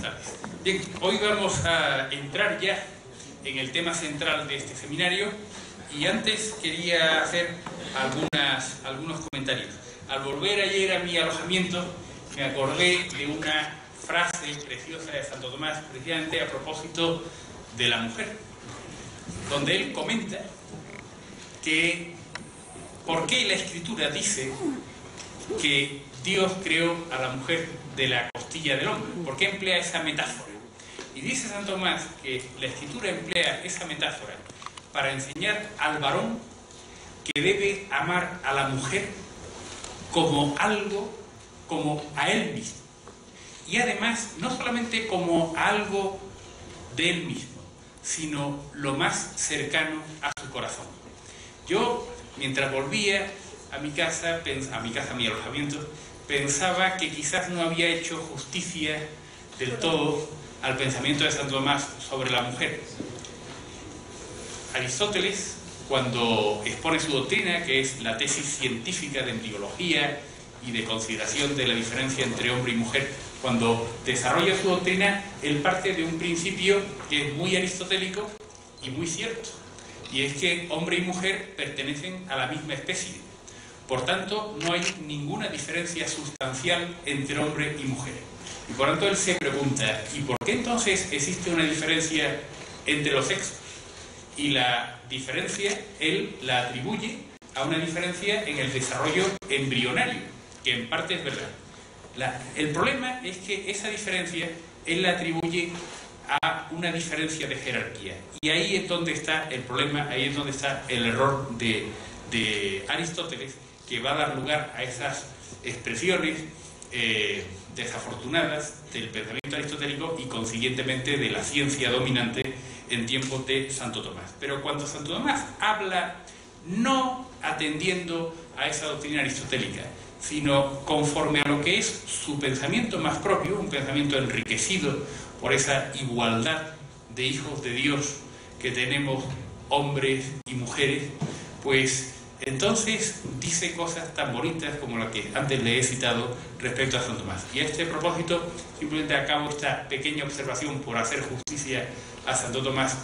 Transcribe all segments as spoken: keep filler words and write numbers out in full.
tardes. Bien, hoy vamos a entrar ya en el tema central de este seminario y antes quería hacer algunas, algunos comentarios. Al volver ayer a mi alojamiento me acordé de una frase preciosa de Santo Tomás, precisamente a propósito de la mujer, donde él comenta que por qué la Escritura dice que Dios creó a la mujer de la costilla del hombre. ¿Por qué emplea esa metáfora? Y dice Santo Tomás que la Escritura emplea esa metáfora para enseñar al varón que debe amar a la mujer como algo, como a él mismo. Y además, no solamente como algo de él mismo, sino lo más cercano a su corazón. Yo, mientras volvía a mi casa, a mi casa, a mi alojamiento, pensaba que quizás no había hecho justicia del todo al pensamiento de Santo Tomás sobre la mujer. Aristóteles, cuando expone su doctrina, que es la tesis científica de embriología y de consideración de la diferencia entre hombre y mujer, cuando desarrolla su doctrina, él parte de un principio que es muy aristotélico y muy cierto, y es que hombre y mujer pertenecen a la misma especie. Por tanto, no hay ninguna diferencia sustancial entre hombre y mujer. Y por tanto, él se pregunta, ¿y por qué entonces existe una diferencia entre los sexos? Y la diferencia, él la atribuye a una diferencia en el desarrollo embrionario, que en parte es verdad. La, el problema es que esa diferencia, él la atribuye a una diferencia de jerarquía. Y ahí es donde está el problema, ahí es donde está el error de, de Aristóteles, que va a dar lugar a esas expresiones eh, desafortunadas del pensamiento aristotélico y consiguientemente de la ciencia dominante en tiempos de Santo Tomás. Pero cuando Santo Tomás habla no atendiendo a esa doctrina aristotélica, sino conforme a lo que es su pensamiento más propio, un pensamiento enriquecido por esa igualdad de hijos de Dios que tenemos hombres y mujeres, pues entonces dice cosas tan bonitas como la que antes le he citado respecto a Santo Tomás. Y a este propósito simplemente acabo esta pequeña observación por hacer justicia a Santo Tomás,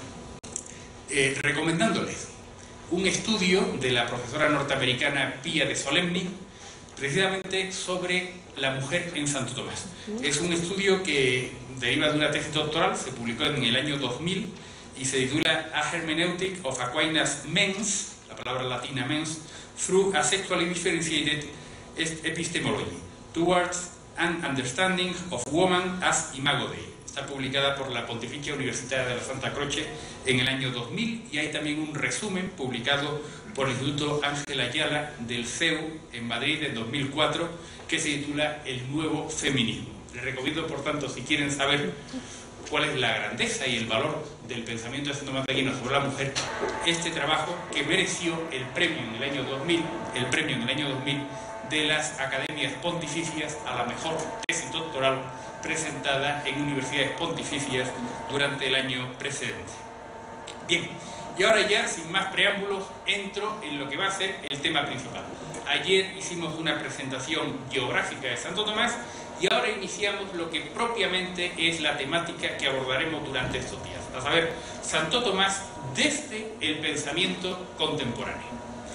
eh, recomendándoles un estudio de la profesora norteamericana Pia de Solemni, precisamente sobre la mujer en Santo Tomás. Es un estudio que deriva de una tesis doctoral, se publicó en el año dos mil y se titula A Hermeneutic of Aquinas Mens, la palabra latina mens, through a sexually differentiated epistemology, towards an understanding of woman as imago Dei. Está publicada por la Pontificia Universidad de la Santa Croce en el año dos mil y hay también un resumen publicado por el Instituto Ángel Ayala del C E U en Madrid en dos mil cuatro que se titula El Nuevo Feminismo. Les recomiendo, por tanto, si quieren saber cuál es la grandeza y el valor del pensamiento de Santo Tomás de Aquino sobre la mujer, este trabajo que mereció el premio en el año dos mil, el premio en el año dos mil de las Academias Pontificias a la mejor tesis doctoral presentada en universidades pontificias durante el año precedente. Bien, y ahora ya, sin más preámbulos, entro en lo que va a ser el tema principal. Ayer hicimos una presentación geográfica de Santo Tomás y ahora iniciamos lo que propiamente es la temática que abordaremos durante estos días, a saber, Santo Tomás desde el pensamiento contemporáneo.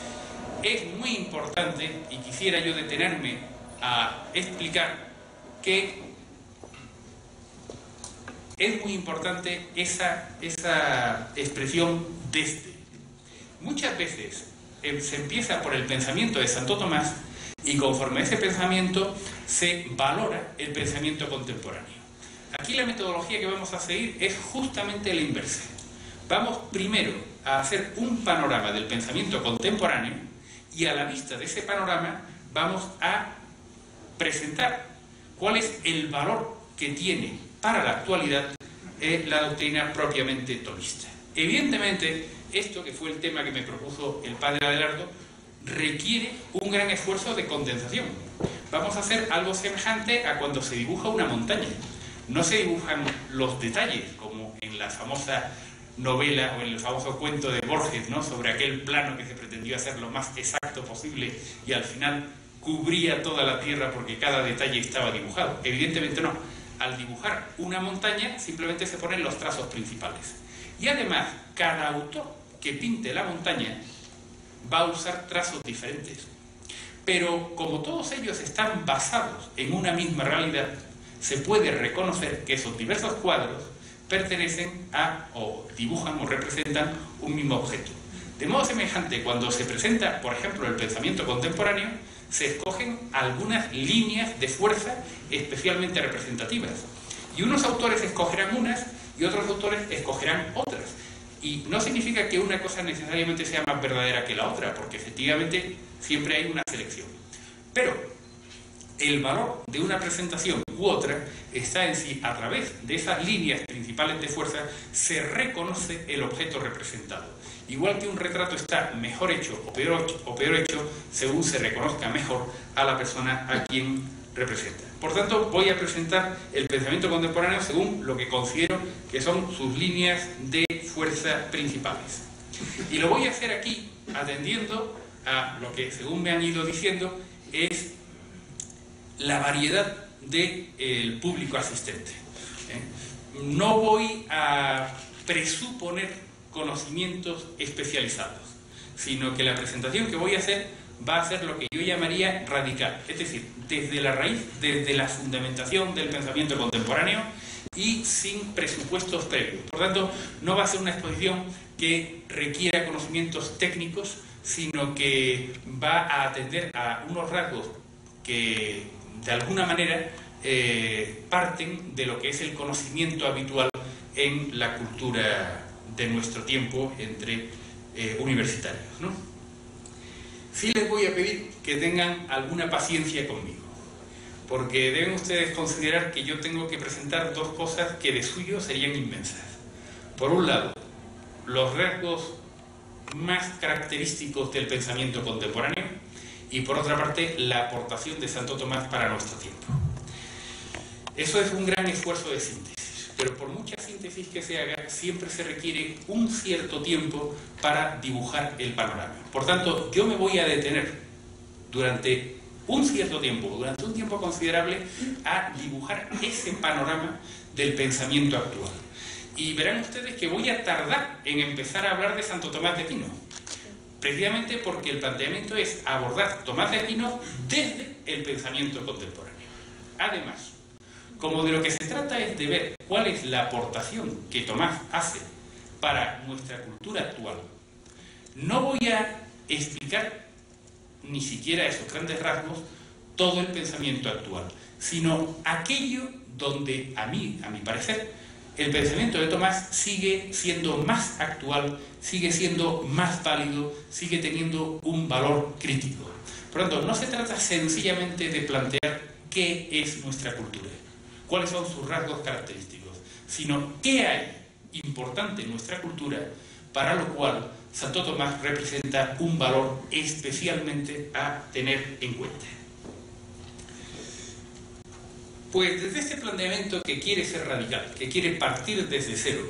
Es muy importante, y quisiera yo detenerme a explicar que es muy importante esa, esa expresión desde. Muchas veces eh, se empieza por el pensamiento de Santo Tomás y conforme a ese pensamiento se valora el pensamiento contemporáneo. Aquí la metodología que vamos a seguir es justamente la inversa. Vamos primero a hacer un panorama del pensamiento contemporáneo y a la vista de ese panorama vamos a presentar cuál es el valor que tiene para la actualidad eh, la doctrina propiamente tomista. Evidentemente, esto que fue el tema que me propuso el padre Adelardo, requiere un gran esfuerzo de condensación. Vamos a hacer algo semejante a cuando se dibuja una montaña. No se dibujan los detalles, como en la famosa novela o en el famoso cuento de Borges, ¿no?, sobre aquel plano que se pretendió hacer lo más exacto posible y al final cubría toda la tierra porque cada detalle estaba dibujado. Evidentemente no. al dibujar una montaña simplemente se ponen los trazos principales. Y además, cada autor que pinte la montaña va a usar trazos diferentes. Pero como todos ellos están basados en una misma realidad, se puede reconocer que esos diversos cuadros pertenecen a, o dibujan o representan un mismo objeto. De modo semejante, cuando se presenta, por ejemplo, el pensamiento contemporáneo, se escogen algunas líneas de fuerza especialmente representativas. Y unos autores escogerán unas y otros autores escogerán otras. Y no significa que una cosa necesariamente sea más verdadera que la otra, porque efectivamente siempre hay una selección. Pero el valor de una presentación u otra está en si a través de esas líneas principales de fuerza se reconoce el objeto representado. Igual que un retrato está mejor hecho o peor, o peor hecho según se reconozca mejor a la persona a quien representa. Por tanto, voy a presentar el pensamiento contemporáneo según lo que considero que son sus líneas de fuerza principales. Y lo voy a hacer aquí atendiendo a lo que, según me han ido diciendo, es la variedad del público asistente. ¿Eh? No voy a presuponer conocimientos especializados, sino que la presentación que voy a hacer va a ser lo que yo llamaría radical, es decir, desde la raíz, desde la fundamentación del pensamiento contemporáneo y sin presupuestos previos. Por tanto, no va a ser una exposición que requiera conocimientos técnicos, sino que va a atender a unos rasgos que de alguna manera eh, parten de lo que es el conocimiento habitual en la cultura de nuestro tiempo entre eh, universitarios, ¿no? Sí les voy a pedir que tengan alguna paciencia conmigo, porque deben ustedes considerar que yo tengo que presentar dos cosas que de suyo serían inmensas. Por un lado, los rasgos más característicos del pensamiento contemporáneo y por otra parte, la aportación de Santo Tomás para nuestro tiempo. Eso es un gran esfuerzo de síntesis, pero por mucha síntesis que se haga, siempre se requiere un cierto tiempo para dibujar el panorama. Por tanto, yo me voy a detener durante un cierto tiempo, durante un tiempo considerable, a dibujar ese panorama del pensamiento actual. Y verán ustedes que voy a tardar en empezar a hablar de Santo Tomás de Aquino, precisamente porque el planteamiento es abordar Tomás de Aquino desde el pensamiento contemporáneo. Además, como de lo que se trata es de ver cuál es la aportación que Tomás hace para nuestra cultura actual, no voy a explicar ni siquiera esos grandes rasgos todo el pensamiento actual, sino aquello donde a mí, a mi parecer, el pensamiento de Tomás sigue siendo más actual, sigue siendo más válido, sigue teniendo un valor crítico. Por lo tanto, no se trata sencillamente de plantear qué es nuestra cultura, cuáles son sus rasgos característicos, sino qué hay importante en nuestra cultura para lo cual Santo Tomás representa un valor especialmente a tener en cuenta. Pues desde este planteamiento que quiere ser radical, que quiere partir desde cero,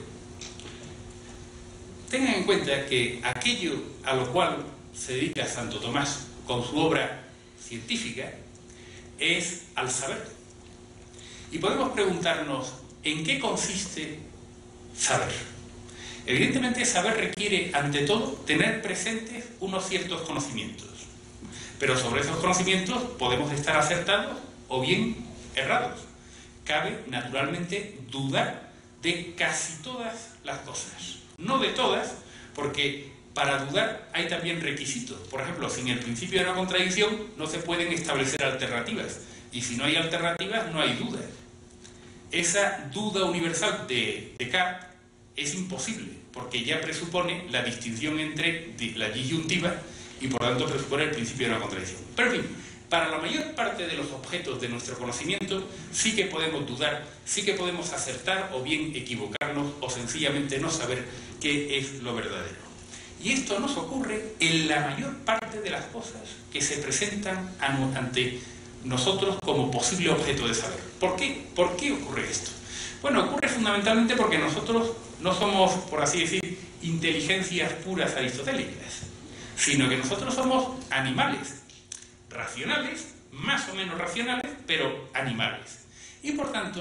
tengan en cuenta que aquello a lo cual se dedica Santo Tomás con su obra científica es al saber. Y podemos preguntarnos, ¿en qué consiste saber? Evidentemente, saber requiere, ante todo, tener presentes unos ciertos conocimientos. Pero sobre esos conocimientos podemos estar acertados o bien errados. Cabe, naturalmente, dudar de casi todas las cosas. No de todas, porque para dudar hay también requisitos. Por ejemplo, sin el principio de la contradicción no se pueden establecer alternativas. Y si no hay alternativas, no hay duda. Esa duda universal de Descartes es imposible, porque ya presupone la distinción entre la disyuntiva y por tanto presupone el principio de la contradicción. Pero en fin, para la mayor parte de los objetos de nuestro conocimiento sí que podemos dudar, sí que podemos acertar o bien equivocarnos o sencillamente no saber qué es lo verdadero. Y esto nos ocurre en la mayor parte de las cosas que se presentan ante nosotros como posible objeto de saber. ¿Por qué? ¿Por qué ocurre esto? Bueno, ocurre fundamentalmente porque nosotros no somos, por así decir, inteligencias puras aristotélicas, sino que nosotros somos animales, racionales, más o menos racionales, pero animales. Y por tanto,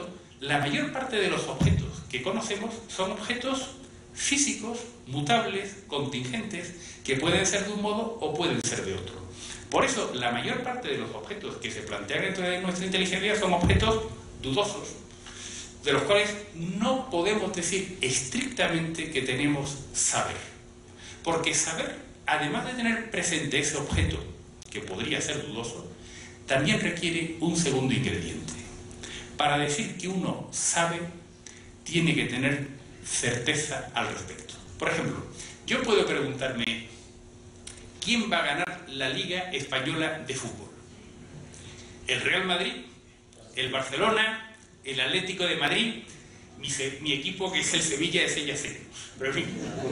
la mayor parte de los objetos que conocemos son objetos físicos, mutables, contingentes, que pueden ser de un modo o pueden ser de otro. Por eso, la mayor parte de los objetos que se plantean dentro de nuestra inteligencia son objetos dudosos, de los cuales no podemos decir estrictamente que tenemos saber. Porque saber, además de tener presente ese objeto, que podría ser dudoso, también requiere un segundo ingrediente. Para decir que uno sabe, tiene que tener certeza al respecto. Por ejemplo, yo puedo preguntarme, ¿quién va a ganar la Liga Española de Fútbol? ¿El Real Madrid? ¿El Barcelona? ¿El Atlético de Madrid? Mi, mi equipo, que es el Sevilla, ese ya sé. Pero en fin.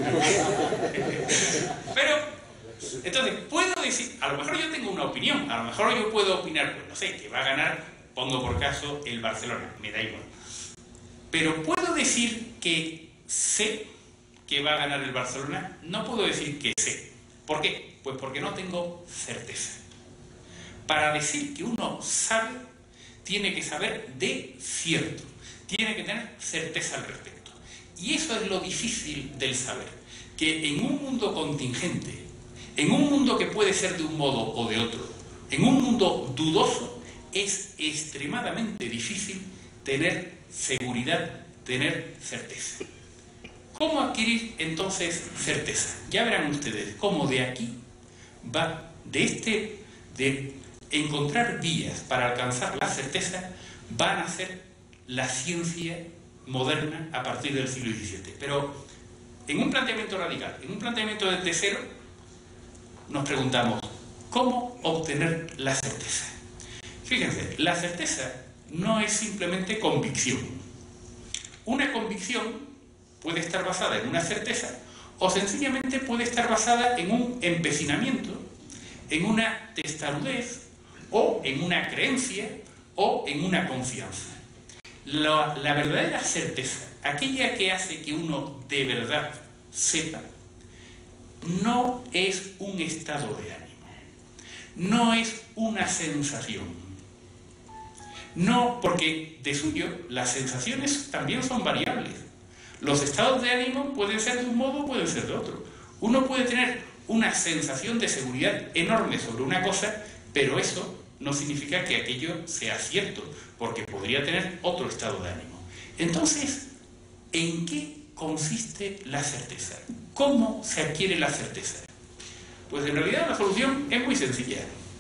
Pero, entonces, puedo decir, a lo mejor yo tengo una opinión, a lo mejor yo puedo opinar, pues no sé, que va a ganar, pongo por caso, el Barcelona, me da igual. Pero puedo decir que sé que va a ganar el Barcelona, no puedo decir que sé. ¿Por qué? Pues porque no tengo certeza. Para decir que uno sabe, tiene que saber de cierto, tiene que tener certeza al respecto. Y eso es lo difícil del saber, que en un mundo contingente, en un mundo que puede ser de un modo o de otro, en un mundo dudoso, es extremadamente difícil tener seguridad, tener certeza. ¿Cómo adquirir entonces certeza? Ya verán ustedes cómo de aquí va, de este, de encontrar vías para alcanzar la certeza, van a ser la ciencia moderna a partir del siglo diecisiete. Pero en un planteamiento radical, en un planteamiento desde cero, nos preguntamos, ¿cómo obtener la certeza? Fíjense, la certeza no es simplemente convicción. Una convicción puede estar basada en una certeza o sencillamente puede estar basada en un empecinamiento, en una testarudez o en una creencia o en una confianza. La, la verdadera certeza, aquella que hace que uno de verdad sepa, no es un estado de ánimo, no es una sensación. No, porque de suyo las sensaciones también son variables. Los estados de ánimo pueden ser de un modo o pueden ser de otro. Uno puede tener una sensación de seguridad enorme sobre una cosa, pero eso no significa que aquello sea cierto, porque podría tener otro estado de ánimo. Entonces, ¿en qué consiste la certeza? ¿Cómo se adquiere la certeza? Pues en realidad la solución es muy sencilla.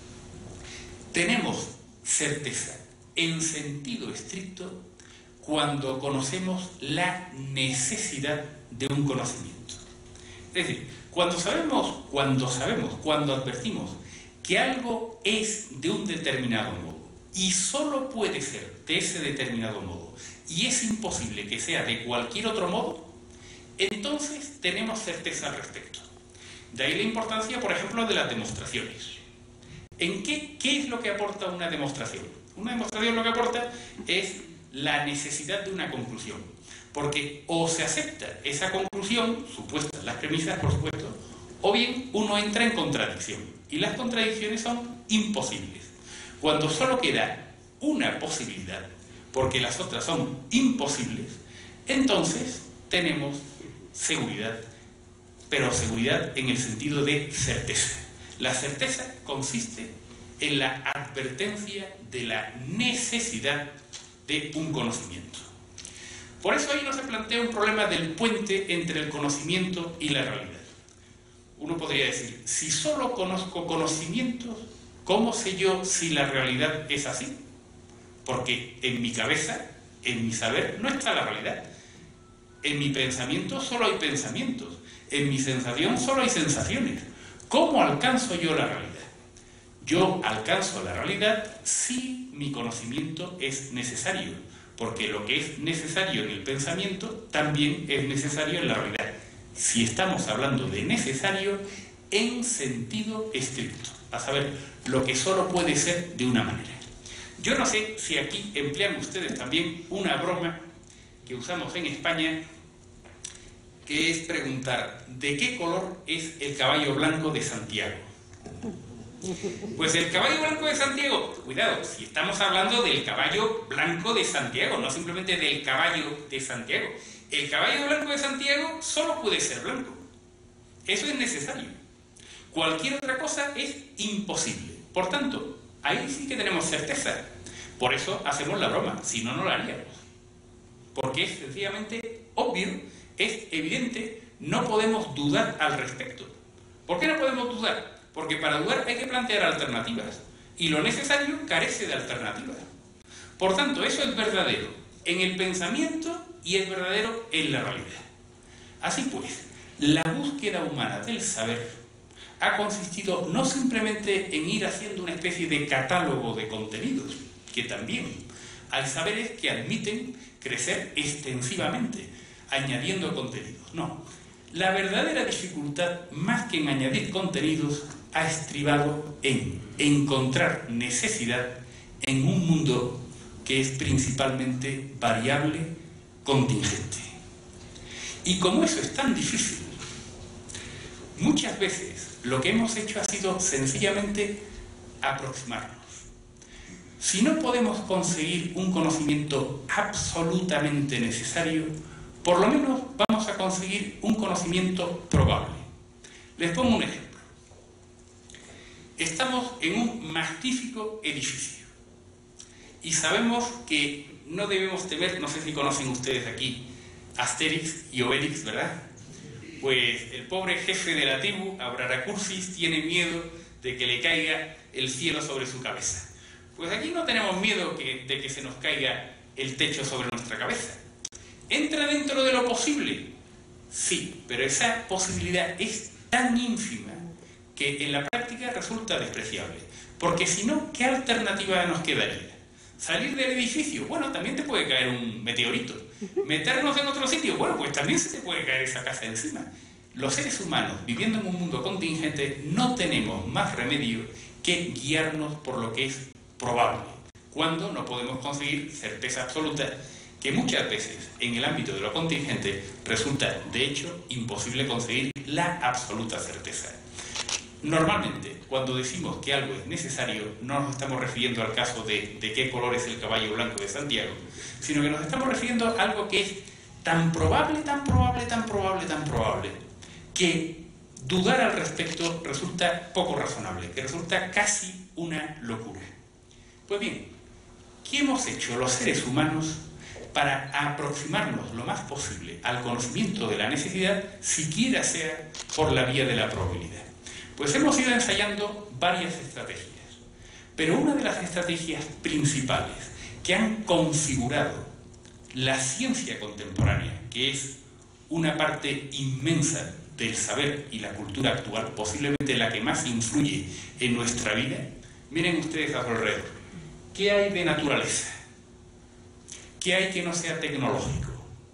Tenemos certeza en sentido estricto cuando conocemos la necesidad de un conocimiento. Es decir, cuando sabemos, cuando sabemos, cuando advertimos que algo es de un determinado modo y solo puede ser de ese determinado modo y es imposible que sea de cualquier otro modo, entonces tenemos certeza al respecto. De ahí la importancia, por ejemplo, de las demostraciones. ¿En qué, qué es lo que aporta una demostración? Una demostración lo que aporta es la necesidad de una conclusión, porque o se acepta esa conclusión, supuestas las premisas, por supuesto, o bien uno entra en contradicción, y las contradicciones son imposibles. Cuando solo queda una posibilidad, porque las otras son imposibles, entonces tenemos seguridad, pero seguridad en el sentido de certeza. La certeza consiste en la advertencia de la necesidad de un conocimiento. Por eso ahí no se plantea un problema del puente entre el conocimiento y la realidad. Uno podría decir, si solo conozco conocimientos, ¿cómo sé yo si la realidad es así? Porque en mi cabeza, en mi saber, no está la realidad. En mi pensamiento solo hay pensamientos. En mi sensación solo hay sensaciones. ¿Cómo alcanzo yo la realidad? Yo alcanzo la realidad si mi conocimiento es necesario, porque lo que es necesario en el pensamiento también es necesario en la realidad. Si estamos hablando de necesario en sentido estricto, a saber, lo que solo puede ser de una manera. Yo no sé si aquí emplean ustedes también una broma que usamos en España, que es preguntar, ¿de qué color es el caballo blanco de Santiago? Pues el caballo blanco de Santiago, cuidado, si estamos hablando del caballo blanco de Santiago, no simplemente del caballo de Santiago. El caballo blanco de Santiago solo puede ser blanco. Eso es necesario. Cualquier otra cosa es imposible. Por tanto, ahí sí que tenemos certeza. Por eso hacemos la broma, si no, no la haríamos. Porque es sencillamente obvio, es evidente, no podemos dudar al respecto. ¿Por qué no podemos dudar? Porque para dudar hay que plantear alternativas. Y lo necesario carece de alternativas. Por tanto, eso es verdadero en el pensamiento y es verdadero en la realidad. Así pues, la búsqueda humana del saber ha consistido no simplemente en ir haciendo una especie de catálogo de contenidos, que también hay saberes que admiten crecer extensivamente, añadiendo contenidos. No, la verdadera dificultad, más que en añadir contenidos, ha estribado en encontrar necesidad en un mundo que es principalmente variable, contingente. Y como eso es tan difícil, muchas veces lo que hemos hecho ha sido sencillamente aproximarnos. Si no podemos conseguir un conocimiento absolutamente necesario, por lo menos vamos a conseguir un conocimiento probable. Les pongo un ejemplo. Estamos en un magnífico edificio y sabemos que no debemos temer, no sé si conocen ustedes aquí Asterix y Obelix, ¿verdad? Pues el pobre jefe de la tribu, Abraracursis, tiene miedo de que le caiga el cielo sobre su cabeza. Pues aquí no tenemos miedo que, de que se nos caiga el techo sobre nuestra cabeza. ¿Entra dentro de lo posible? Sí, pero esa posibilidad es tan ínfima que en la práctica resulta despreciable. Porque si no, ¿qué alternativa nos quedaría? ¿Salir del edificio? Bueno, también te puede caer un meteorito. ¿Meternos en otro sitio? Bueno, pues también se te puede caer esa casa encima. Los seres humanos, viviendo en un mundo contingente, no tenemos más remedio que guiarnos por lo que es probable, cuando no podemos conseguir certeza absoluta, que muchas veces en el ámbito de lo contingente resulta, de hecho, imposible conseguir la absoluta certeza. Normalmente, cuando decimos que algo es necesario, no nos estamos refiriendo al caso de, de qué color es el caballo blanco de Santiago, sino que nos estamos refiriendo a algo que es tan probable, tan probable, tan probable, tan probable, que dudar al respecto resulta poco razonable, que resulta casi una locura. Pues bien, ¿qué hemos hecho los seres humanos para aproximarnos lo más posible al conocimiento de la necesidad, siquiera sea por la vía de la probabilidad? Pues hemos ido ensayando varias estrategias, pero una de las estrategias principales que han configurado la ciencia contemporánea, que es una parte inmensa del saber y la cultura actual, posiblemente la que más influye en nuestra vida, miren ustedes a su alrededor. ¿Qué hay de naturaleza? ¿Qué hay que no sea tecnológico?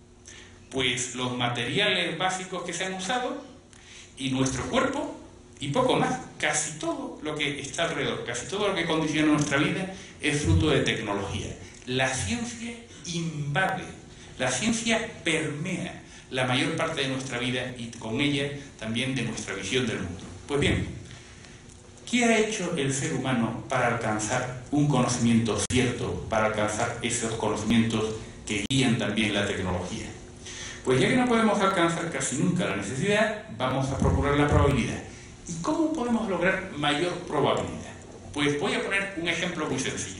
Pues los materiales básicos que se han usado y nuestro cuerpo y poco más. Casi todo lo que está alrededor, casi todo lo que condiciona nuestra vida es fruto de tecnología. La ciencia invade, la ciencia permea la mayor parte de nuestra vida y con ella también de nuestra visión del mundo. Pues bien, ¿qué ha hecho el ser humano para alcanzar un conocimiento cierto, para alcanzar esos conocimientos que guían también la tecnología? Pues ya que no podemos alcanzar casi nunca la necesidad, vamos a procurar la probabilidad. ¿Y cómo podemos lograr mayor probabilidad? Pues voy a poner un ejemplo muy sencillo.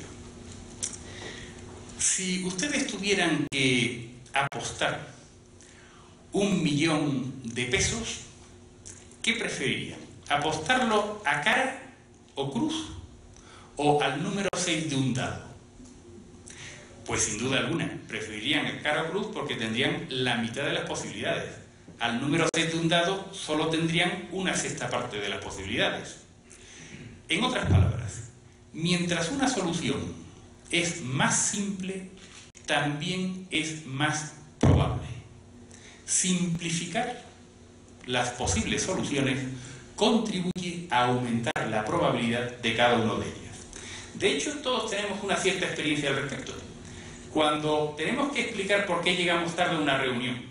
Si ustedes tuvieran que apostar un millón de pesos, ¿qué preferirían? ¿Apostarlo a cara o cruz o al número seis de un dado? Pues sin duda alguna, preferirían el cara o cruz porque tendrían la mitad de las posibilidades. Al número seis de un dado solo tendrían una sexta parte de las posibilidades. En otras palabras, mientras una solución es más simple, también es más probable. Simplificar las posibles soluciones contribuye a aumentar la probabilidad de cada uno de ellas. De hecho, todos tenemos una cierta experiencia al respecto. Cuando tenemos que explicar por qué llegamos tarde a una reunión,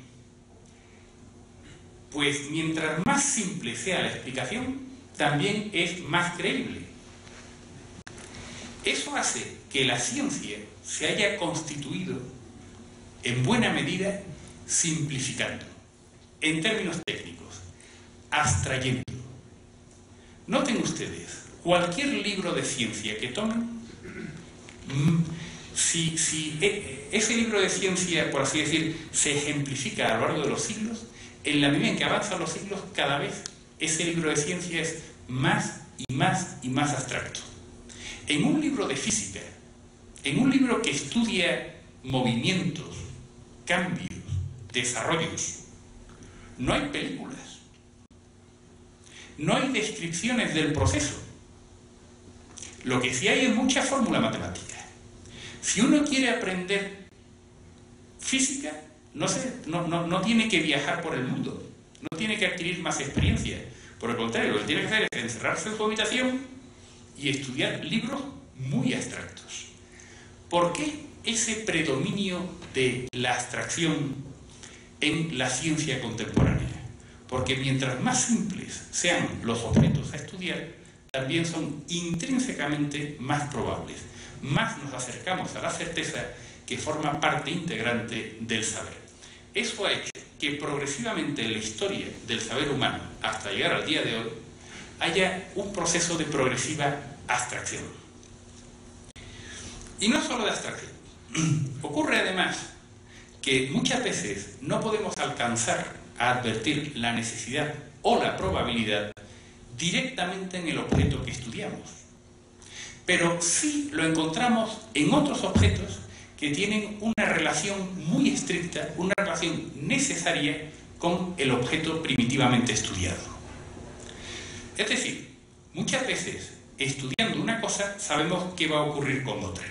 pues mientras más simple sea la explicación, también es más creíble. Eso hace que la ciencia se haya constituido en buena medida simplificando, en términos técnicos, abstrayendo. Noten ustedes, cualquier libro de ciencia que tomen, si, si ese libro de ciencia, por así decir, se ejemplifica a lo largo de los siglos, en la medida en que avanzan los siglos, cada vez ese libro de ciencia es más y más y más abstracto. En un libro de física, en un libro que estudia movimientos, cambios, desarrollos, no hay películas, no hay descripciones del proceso. Lo que sí hay es mucha fórmula matemática. Si uno quiere aprender física, no, sé, no, no, no tiene que viajar por el mundo, no tiene que adquirir más experiencia. Por el contrario, lo que tiene que hacer es encerrarse en su habitación y estudiar libros muy abstractos. ¿Por qué ese predominio de la abstracción en la ciencia contemporánea? Porque mientras más simples sean los objetos a estudiar, también son intrínsecamente más probables. Más nos acercamos a la certeza que forma parte integrante del saber. Eso ha hecho que progresivamente en la historia del saber humano, hasta llegar al día de hoy, haya un proceso de progresiva abstracción. Y no solo de abstracción. Ocurre además que muchas veces no podemos alcanzar a advertir la necesidad o la probabilidad directamente en el objeto que estudiamos. Pero sí lo encontramos en otros objetos que tienen una relación muy estricta, una relación necesaria con el objeto primitivamente estudiado. Es decir, muchas veces, estudiando una cosa, sabemos qué va a ocurrir con otra.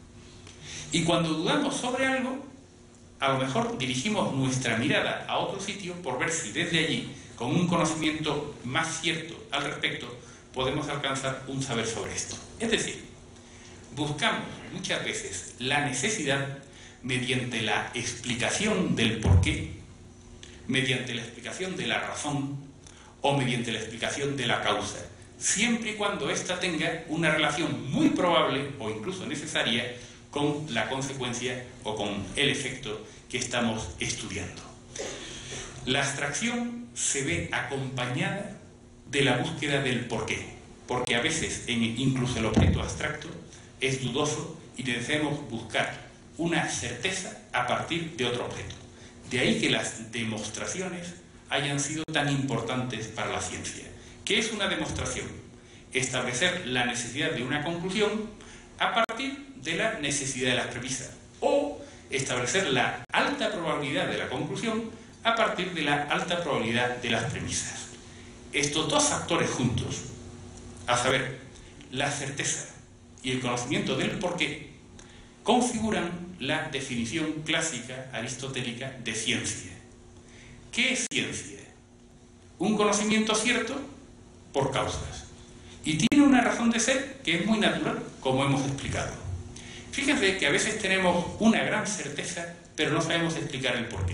Y cuando dudamos sobre algo, a lo mejor dirigimos nuestra mirada a otro sitio por ver si desde allí, con un conocimiento más cierto al respecto, podemos alcanzar un saber sobre esto. Es decir, buscamos muchas veces la necesidad mediante la explicación del porqué, mediante la explicación de la razón o mediante la explicación de la causa, siempre y cuando ésta tenga una relación muy probable o incluso necesaria con la consecuencia o con el efecto que estamos estudiando. La abstracción se ve acompañada de la búsqueda del porqué, porque a veces en incluso el objeto abstracto es dudoso y debemos buscar una certeza a partir de otro objeto. De ahí que las demostraciones hayan sido tan importantes para la ciencia. ¿Qué es una demostración? Establecer la necesidad de una conclusión a partir de la necesidad de las premisas, o establecer la alta probabilidad de la conclusión a partir de la alta probabilidad de las premisas. Estos dos factores juntos, a saber, la certeza y el conocimiento del porqué, configuran la definición clásica aristotélica de ciencia. ¿Qué es ciencia? Un conocimiento cierto por causas. Y tiene una razón de ser que es muy natural, como hemos explicado. Fíjense que a veces tenemos una gran certeza, pero no sabemos explicar el porqué.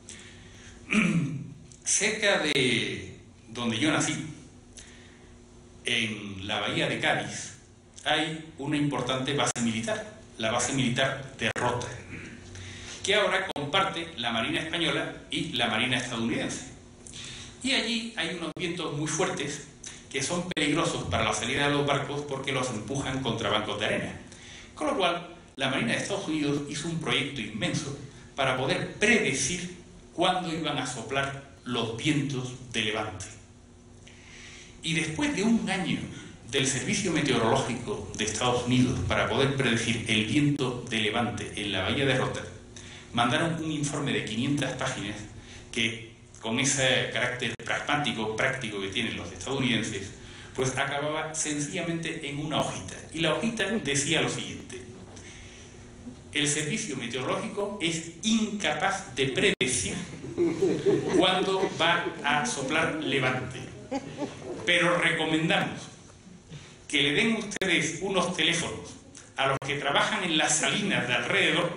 Cerca de donde yo nací, en la bahía de Cádiz, hay una importante base militar, la base militar de Rota, que ahora comparte la Marina Española y la Marina estadounidense. Y allí hay unos vientos muy fuertes que son peligrosos para la salida de los barcos porque los empujan contra bancos de arena. Con lo cual, la Marina de Estados Unidos hizo un proyecto inmenso para poder predecir cuándo iban a soplar los vientos de levante. Y después de un año del Servicio Meteorológico de Estados Unidos para poder predecir el viento de levante en la bahía de Rota, mandaron un informe de quinientas páginas que, con ese carácter pragmático, práctico que tienen los estadounidenses, pues acababa sencillamente en una hojita. Y la hojita decía lo siguiente: el servicio meteorológico es incapaz de predecir cuándo va a soplar levante, pero recomendamos que le den ustedes unos teléfonos a los que trabajan en las salinas de alrededor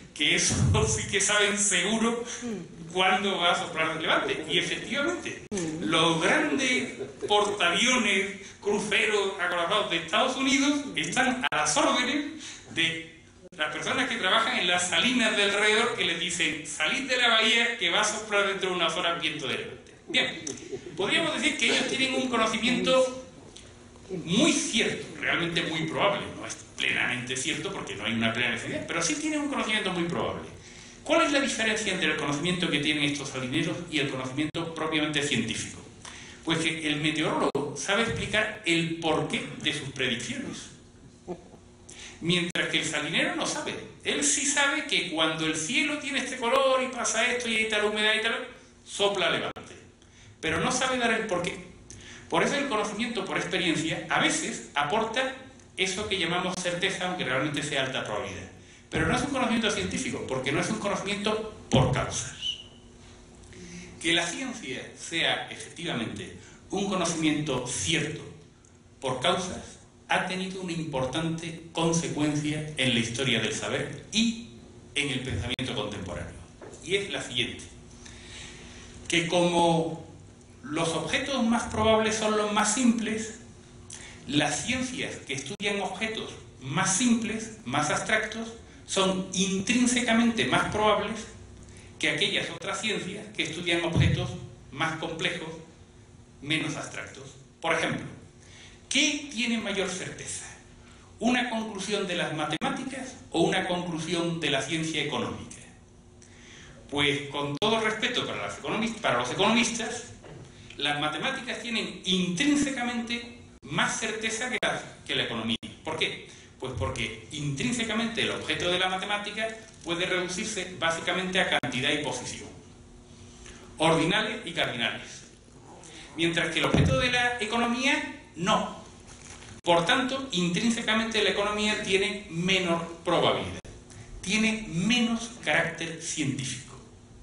que eso sí que saben seguro cuándo va a soplar el levante. Y efectivamente, los grandes portaaviones, cruceros acorazados de Estados Unidos están a las órdenes de las personas que trabajan en las salinas de alrededor, que les dicen: salid de la bahía que va a soplar dentro de unas horas viento de levante. Bien, podríamos decir que ellos tienen un conocimiento muy cierto, realmente muy probable. No es plenamente cierto porque no hay una plena necesidad, pero sí tienen un conocimiento muy probable. ¿Cuál es la diferencia entre el conocimiento que tienen estos salineros y el conocimiento propiamente científico? Pues que el meteorólogo sabe explicar el porqué de sus predicciones, mientras que el salinero no sabe. Él sí sabe que cuando el cielo tiene este color y pasa esto y hay tal humedad y tal, sopla levante, pero no sabe dar el porqué. Por eso el conocimiento por experiencia a veces aporta eso que llamamos certeza, aunque realmente sea alta probabilidad. Pero no es un conocimiento científico, porque no es un conocimiento por causas. Que la ciencia sea efectivamente un conocimiento cierto por causas ha tenido una importante consecuencia en la historia del saber y en el pensamiento contemporáneo. Y es la siguiente: que como los objetos más probables son los más simples, las ciencias que estudian objetos más simples, más abstractos, son intrínsecamente más probables que aquellas otras ciencias que estudian objetos más complejos, menos abstractos. Por ejemplo, ¿qué tiene mayor certeza? ¿Una conclusión de las matemáticas o una conclusión de la ciencia económica? Pues con todo respeto para, las economistas, para los economistas, las matemáticas tienen intrínsecamente más certeza que la, que la economía. ¿Por qué? Pues porque intrínsecamente el objeto de la matemática puede reducirse básicamente a cantidad y posición, ordinales y cardinales, mientras que el objeto de la economía no. Por tanto, intrínsecamente la economía tiene menor probabilidad, tiene menos carácter científico.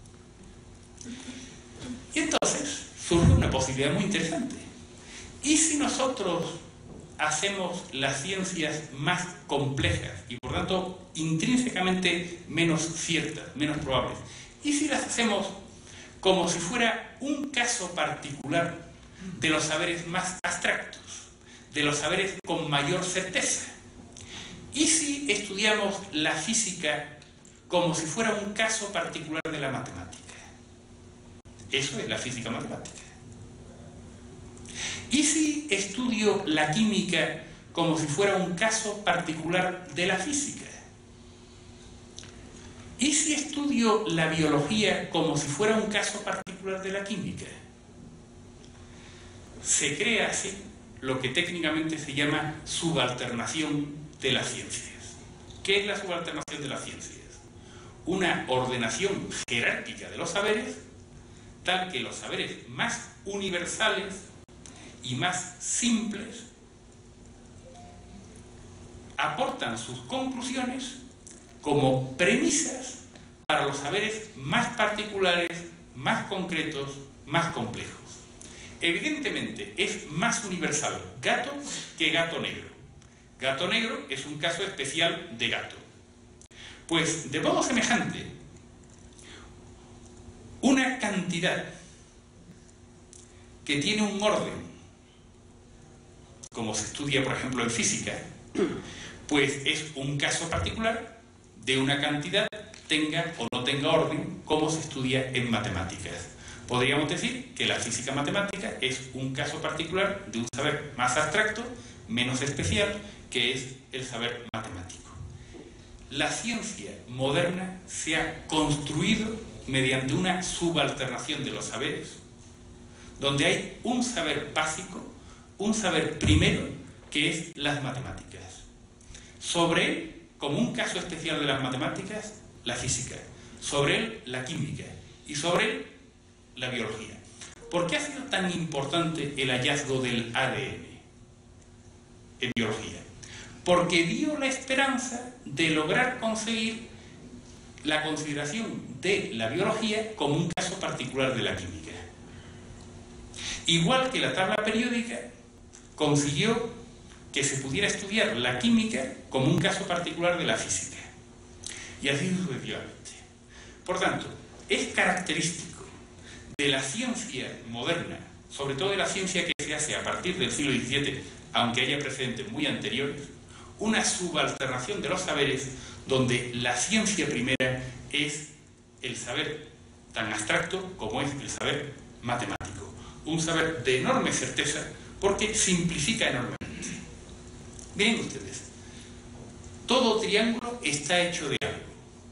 Y entonces surge una posibilidad muy interesante. ¿Y si nosotros hacemos las ciencias más complejas y por tanto intrínsecamente menos ciertas, menos probables? ¿Y si las hacemos como si fuera un caso particular de los saberes más abstractos, de los saberes con mayor certeza? ¿Y si estudiamos la física como si fuera un caso particular de la matemática? Eso es la física matemática. ¿Y si estudio la química como si fuera un caso particular de la física? ¿Y si estudio la biología como si fuera un caso particular de la química? Se crea así lo que técnicamente se llama subalternación de las ciencias. ¿Qué es la subalternación de las ciencias? Una ordenación jerárquica de los saberes, tal que los saberes más universales y más simples aportan sus conclusiones como premisas para los saberes más particulares, más concretos, más complejos. Evidentemente es más universal gato que gato negro. Gato negro es un caso especial de gato. Pues de modo semejante, una cantidad que tiene un orden, como se estudia por ejemplo en física, pues es un caso particular de una cantidad, tenga o no tenga orden, como se estudia en matemáticas. Podríamos decir que la física matemática es un caso particular de un saber más abstracto, menos especial, que es el saber matemático. La ciencia moderna se ha construido mediante una subalternación de los saberes, donde hay un saber básico, un saber primero, que es las matemáticas. Sobre él, como un caso especial de las matemáticas, la física. Sobre él, la química. Y sobre él, la biología. ¿Por qué ha sido tan importante el hallazgo del A D N en biología? Porque dio la esperanza de lograr conseguir la consideración de la biología como un caso particular de la química. Igual que la tabla periódica consiguió que se pudiera estudiar la química como un caso particular de la física. y así sucesivamente. Por tanto, es característico de la ciencia moderna, sobre todo de la ciencia que se hace a partir del siglo diecisiete, aunque haya precedentes muy anteriores, una subalternación de los saberes donde la ciencia primera es el saber tan abstracto como es el saber matemático. Un saber de enorme certeza porque simplifica enormemente. Miren ustedes, todo triángulo está hecho de algo.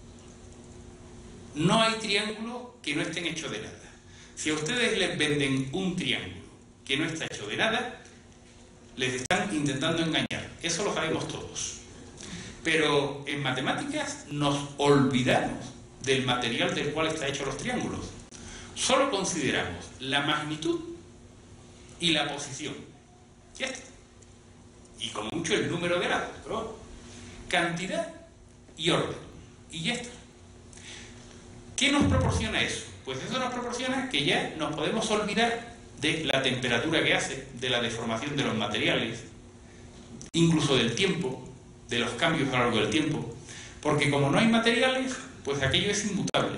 No hay triángulo que no estén hechos de nada. Si a ustedes les venden un triángulo que no está hecho de nada, les están intentando engañar. Eso lo sabemos todos. Pero en matemáticas nos olvidamos del material del cual están hechos los triángulos. Solo consideramos la magnitud y la posición. Ya está. Y con mucho el número de lados, pero cantidad y orden. Y ya está. ¿Qué nos proporciona eso? Pues eso nos proporciona que ya nos podemos olvidar de la temperatura que hace, de la deformación de los materiales, incluso del tiempo, de los cambios a lo largo del tiempo, porque como no hay materiales, pues aquello es inmutable.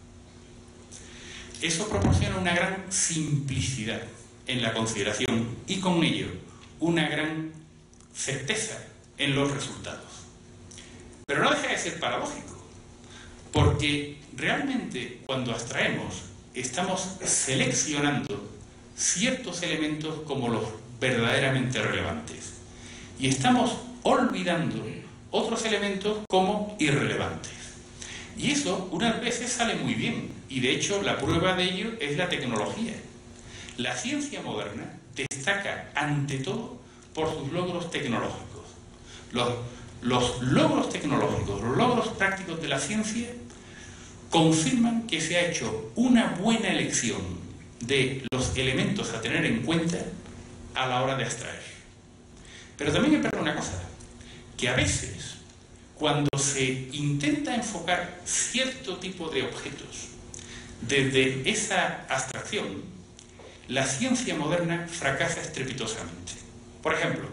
Eso proporciona una gran simplicidad en la consideración y con ello una gran certeza en los resultados. Pero no deja de ser paradójico, porque realmente cuando abstraemos estamos seleccionando ciertos elementos como los verdaderamente relevantes y estamos olvidando otros elementos como irrelevantes. Y eso unas veces sale muy bien, y de hecho la prueba de ello es la tecnología. La ciencia moderna destaca ante todo por sus logros tecnológicos. Los, los logros tecnológicos, los logros prácticos de la ciencia confirman que se ha hecho una buena elección de los elementos a tener en cuenta a la hora de abstraer. Pero también hay que ver una cosa, que a veces cuando se intenta enfocar cierto tipo de objetos desde esa abstracción, la ciencia moderna fracasa estrepitosamente. Por ejemplo,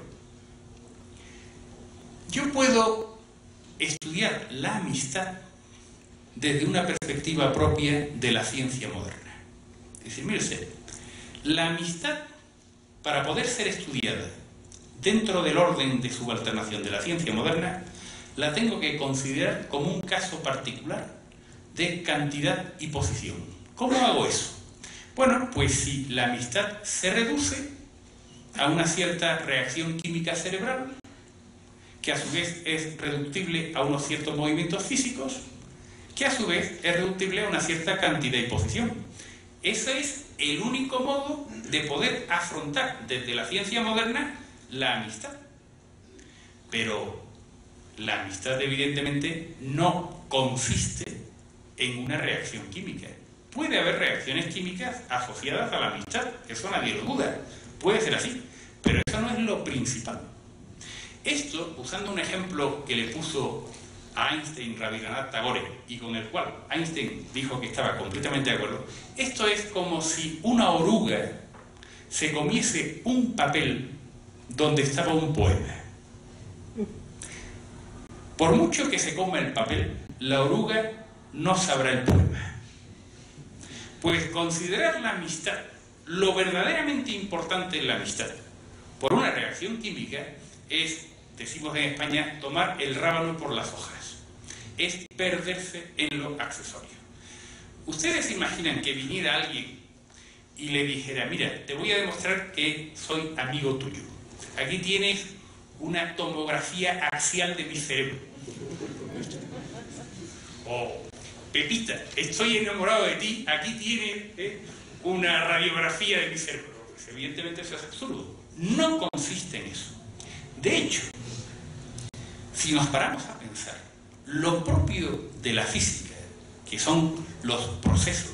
yo puedo estudiar la amistad desde una perspectiva propia de la ciencia moderna. Es decir, mire usted, la amistad, para poder ser estudiada dentro del orden de subalternación de la ciencia moderna, la tengo que considerar como un caso particular de cantidad y posición. ¿Cómo hago eso? Bueno, pues si la amistad se reduce a una cierta reacción química cerebral, que a su vez es reductible a unos ciertos movimientos físicos, que a su vez es reductible a una cierta cantidad y posición. Ese es el único modo de poder afrontar desde la ciencia moderna la amistad. Pero la amistad evidentemente no consiste en una reacción química. Puede haber reacciones químicas asociadas a la amistad, eso nadie lo duda, puede ser así, pero eso no es lo principal. Esto, usando un ejemplo que le puso a Einstein Rabindranath Tagore y con el cual Einstein dijo que estaba completamente de acuerdo, esto es como si una oruga se comiese un papel donde estaba un poema. Por mucho que se coma el papel, la oruga no sabrá el poema. Pues considerar la amistad, lo verdaderamente importante en la amistad, por una reacción química, es, decimos en España, tomar el rábano por las hojas. Es perderse en lo accesorio. ¿Ustedes imaginan que viniera alguien y le dijera, mira, te voy a demostrar que soy amigo tuyo? Aquí tienes una tomografía axial de mi cerebro. O, Pepita, estoy enamorado de ti, aquí tienes eh, una radiografía de mi cerebro. Pues evidentemente eso es absurdo. No consiste en eso. De hecho, si nos paramos a pensar, lo propio de la física, que son los procesos,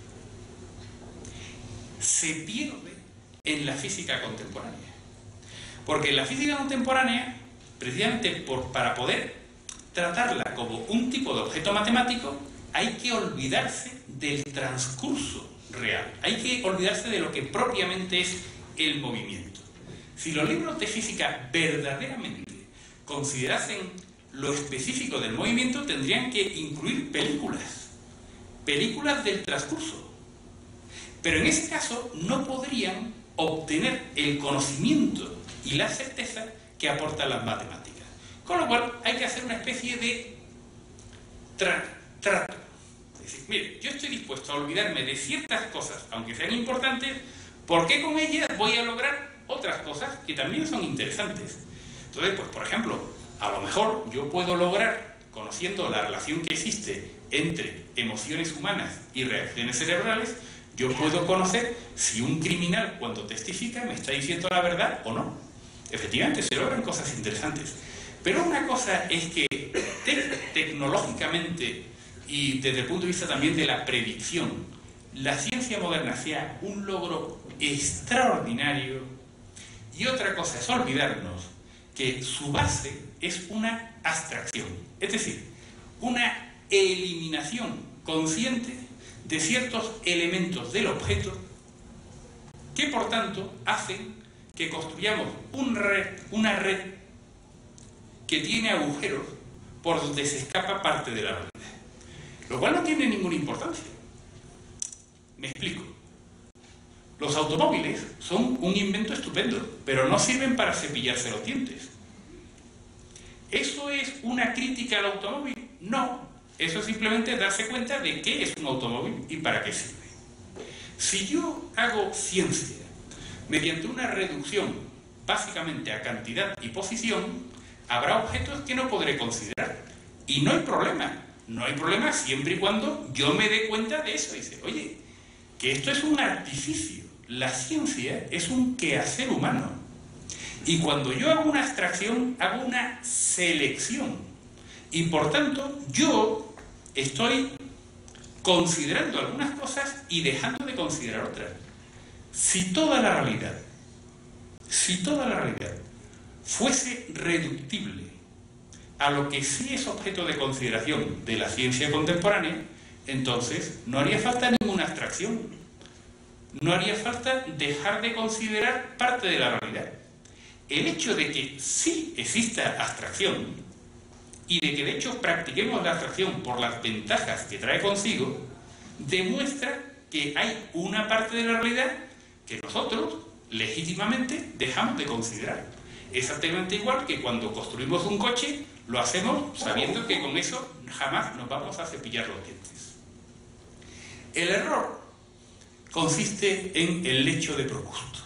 se pierde en la física contemporánea. Porque en la física contemporánea, precisamente por, para poder tratarla como un tipo de objeto matemático, hay que olvidarse del transcurso real, hay que olvidarse de lo que propiamente es el movimiento. Si los libros de física verdaderamente considerasen lo específico del movimiento tendrían que incluir películas, películas del transcurso. Pero en ese caso no podrían obtener el conocimiento y la certeza que aportan las matemáticas. Con lo cual hay que hacer una especie de tra trato. Es decir, mire, yo estoy dispuesto a olvidarme de ciertas cosas, aunque sean importantes, porque con ellas voy a lograr otras cosas que también son interesantes. Entonces, pues por ejemplo, a lo mejor yo puedo lograr, conociendo la relación que existe entre emociones humanas y reacciones cerebrales, yo puedo conocer si un criminal cuando testifica me está diciendo la verdad o no. Efectivamente, se logran cosas interesantes. Pero una cosa es que te tecnológicamente y desde el punto de vista también de la predicción, la ciencia moderna sea un logro extraordinario, y otra cosa es olvidarnos que su base es una abstracción, es decir, una eliminación consciente de ciertos elementos del objeto que por tanto hacen que construyamos un red, una red que tiene agujeros por donde se escapa parte de la realidad, lo cual no tiene ninguna importancia. Me explico. Los automóviles son un invento estupendo, pero no sirven para cepillarse los dientes. ¿Eso es una crítica al automóvil? No. Eso es simplemente darse cuenta de qué es un automóvil y para qué sirve. Si yo hago ciencia mediante una reducción básicamente a cantidad y posición, habrá objetos que no podré considerar. Y no hay problema. No hay problema siempre y cuando yo me dé cuenta de eso. Dice, oye, que esto es un artificio. La ciencia es un quehacer humano. Y cuando yo hago una abstracción, hago una selección. Y por tanto, yo estoy considerando algunas cosas y dejando de considerar otras. Si toda la realidad, si toda la realidad fuese reductible a lo que sí es objeto de consideración de la ciencia contemporánea, entonces no haría falta ninguna abstracción. No haría falta dejar de considerar parte de la realidad. El hecho de que sí exista abstracción y de que de hecho practiquemos la abstracción por las ventajas que trae consigo, demuestra que hay una parte de la realidad que nosotros legítimamente dejamos de considerar. Exactamente igual que cuando construimos un coche, lo hacemos sabiendo que con eso jamás nos vamos a cepillar los dientes. El error consiste en el lecho de Procusto.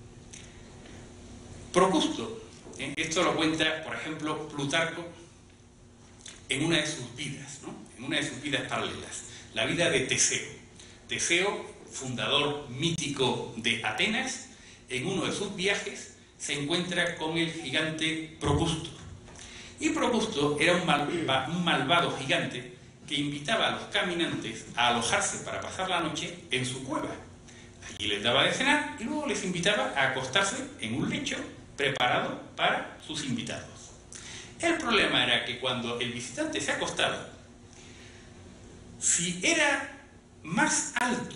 Procusto, ¿eh? Esto lo cuenta, por ejemplo, Plutarco en una de sus vidas, ¿no? En una de sus vidas paralelas, la vida de Teseo. Teseo, fundador mítico de Atenas, en uno de sus viajes se encuentra con el gigante Procusto. Y Procusto era un, mal, un malvado gigante que invitaba a los caminantes a alojarse para pasar la noche en su cueva. Allí les daba de cenar y luego les invitaba a acostarse en un lecho preparado para sus invitados. El problema era que cuando el visitante se acostaba, si era más alto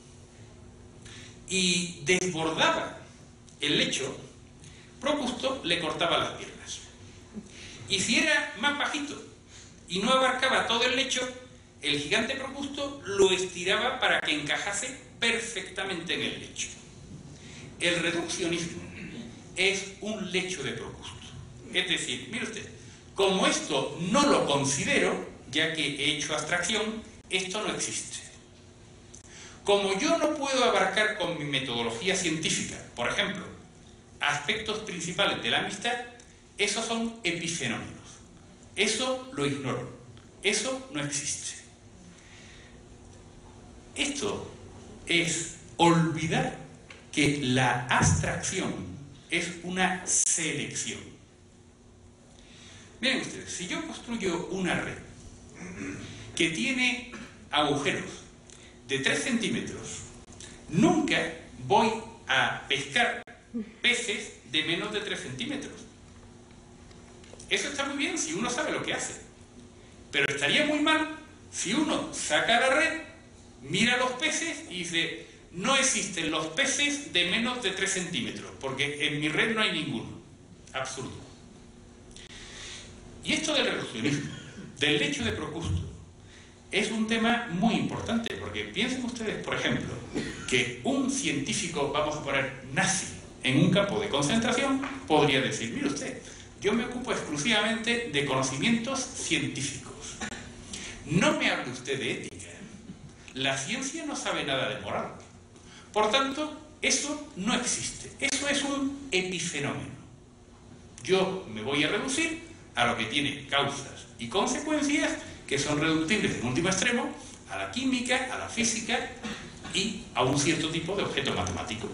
y desbordaba el lecho, Procusto le cortaba las piernas. Y si era más bajito y no abarcaba todo el lecho, el gigante Procusto lo estiraba para que encajase perfectamente en el lecho. El reduccionismo es un lecho de Procusto. Es decir, mire usted, como esto no lo considero, ya que he hecho abstracción, esto no existe. Como yo no puedo abarcar con mi metodología científica, por ejemplo, aspectos principales de la amistad, esos son epifenómenos. Eso lo ignoro. Eso no existe. Esto es olvidar que la abstracción es una selección. Miren ustedes, si yo construyo una red que tiene agujeros de tres centímetros, nunca voy a pescar peces de menos de tres centímetros. Eso está muy bien si uno sabe lo que hace, pero estaría muy mal si uno saca la red, mira los peces y dice, no existen los peces de menos de tres centímetros, porque en mi red no hay ninguno. Absurdo. Y esto del reduccionismo, del lecho de Procusto, es un tema muy importante, porque piensen ustedes, por ejemplo, que un científico, vamos a poner nazi, en un campo de concentración, podría decir, mire usted, yo me ocupo exclusivamente de conocimientos científicos. No me hable usted de ética. La ciencia no sabe nada de moral. Por tanto, eso no existe. Eso es un epifenómeno. Yo me voy a reducir a lo que tiene causas y consecuencias que son reductibles en último extremo a la química, a la física y a un cierto tipo de objeto matemático.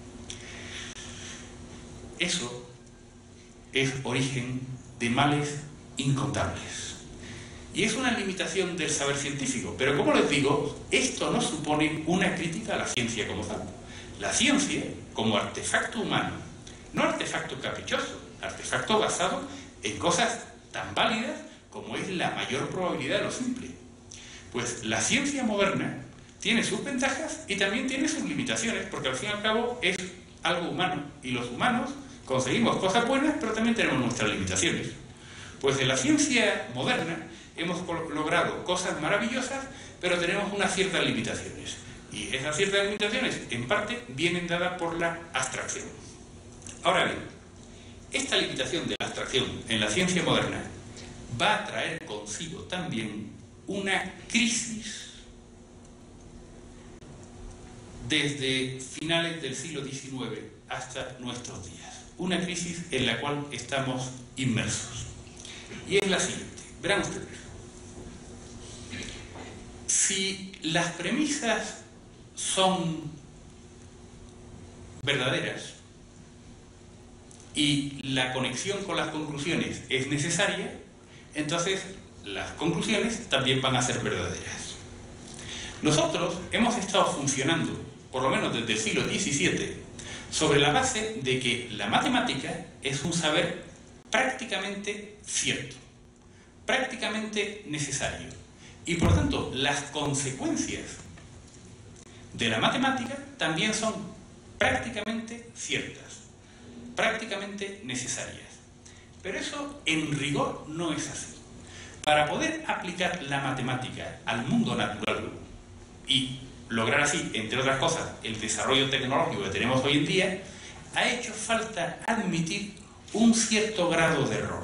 Eso es origen de males incontables. Y es una limitación del saber científico. Pero como les digo, esto no supone una crítica a la ciencia como tal. La ciencia, como artefacto humano, no artefacto caprichoso, artefacto basado en cosas tan válidas como es la mayor probabilidad de lo simple. Pues la ciencia moderna tiene sus ventajas y también tiene sus limitaciones, porque al fin y al cabo es algo humano, y los humanos conseguimos cosas buenas, pero también tenemos nuestras limitaciones. Pues en la ciencia moderna hemos logrado cosas maravillosas, pero tenemos unas ciertas limitaciones. Y esas ciertas limitaciones, en parte, vienen dadas por la abstracción. Ahora bien, esta limitación de la abstracción en la ciencia moderna va a traer consigo también una crisis desde finales del siglo diecinueve hasta nuestros días. Una crisis en la cual estamos inmersos. Y es la siguiente. Verán ustedes. Si las premisas son verdaderas y la conexión con las conclusiones es necesaria, entonces las conclusiones también van a ser verdaderas. Nosotros hemos estado funcionando, por lo menos desde el siglo diecisiete, sobre la base de que la matemática es un saber prácticamente cierto, prácticamente necesario. Y por tanto, las consecuencias de la matemática también son prácticamente ciertas, prácticamente necesarias. Pero eso en rigor no es así. Para poder aplicar la matemática al mundo natural y lograr así, entre otras cosas, el desarrollo tecnológico que tenemos hoy en día, ha hecho falta admitir un cierto grado de error.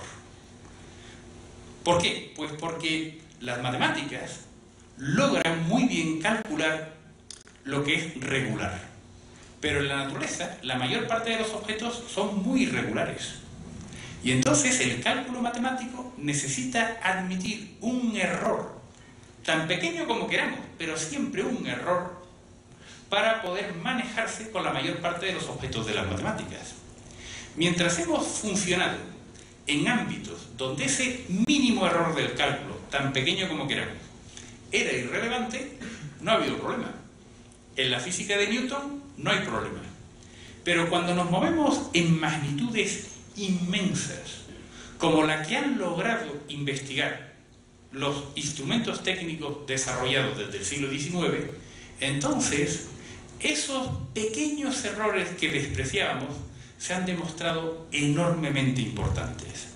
¿Por qué? Pues porque las matemáticas logran muy bien calcular lo que es regular. Pero en la naturaleza, la mayor parte de los objetos son muy irregulares. Y entonces el cálculo matemático necesita admitir un error, tan pequeño como queramos, pero siempre un error, para poder manejarse con la mayor parte de los objetos de las matemáticas. Mientras hemos funcionado en ámbitos donde ese mínimo error del cálculo, tan pequeño como queramos, era irrelevante, no ha habido problema. En la física de Newton no hay problema. Pero cuando nos movemos en magnitudes inmensas, como la que han logrado investigar los instrumentos técnicos desarrollados desde el siglo diecinueve, entonces esos pequeños errores que despreciábamos se han demostrado enormemente importantes.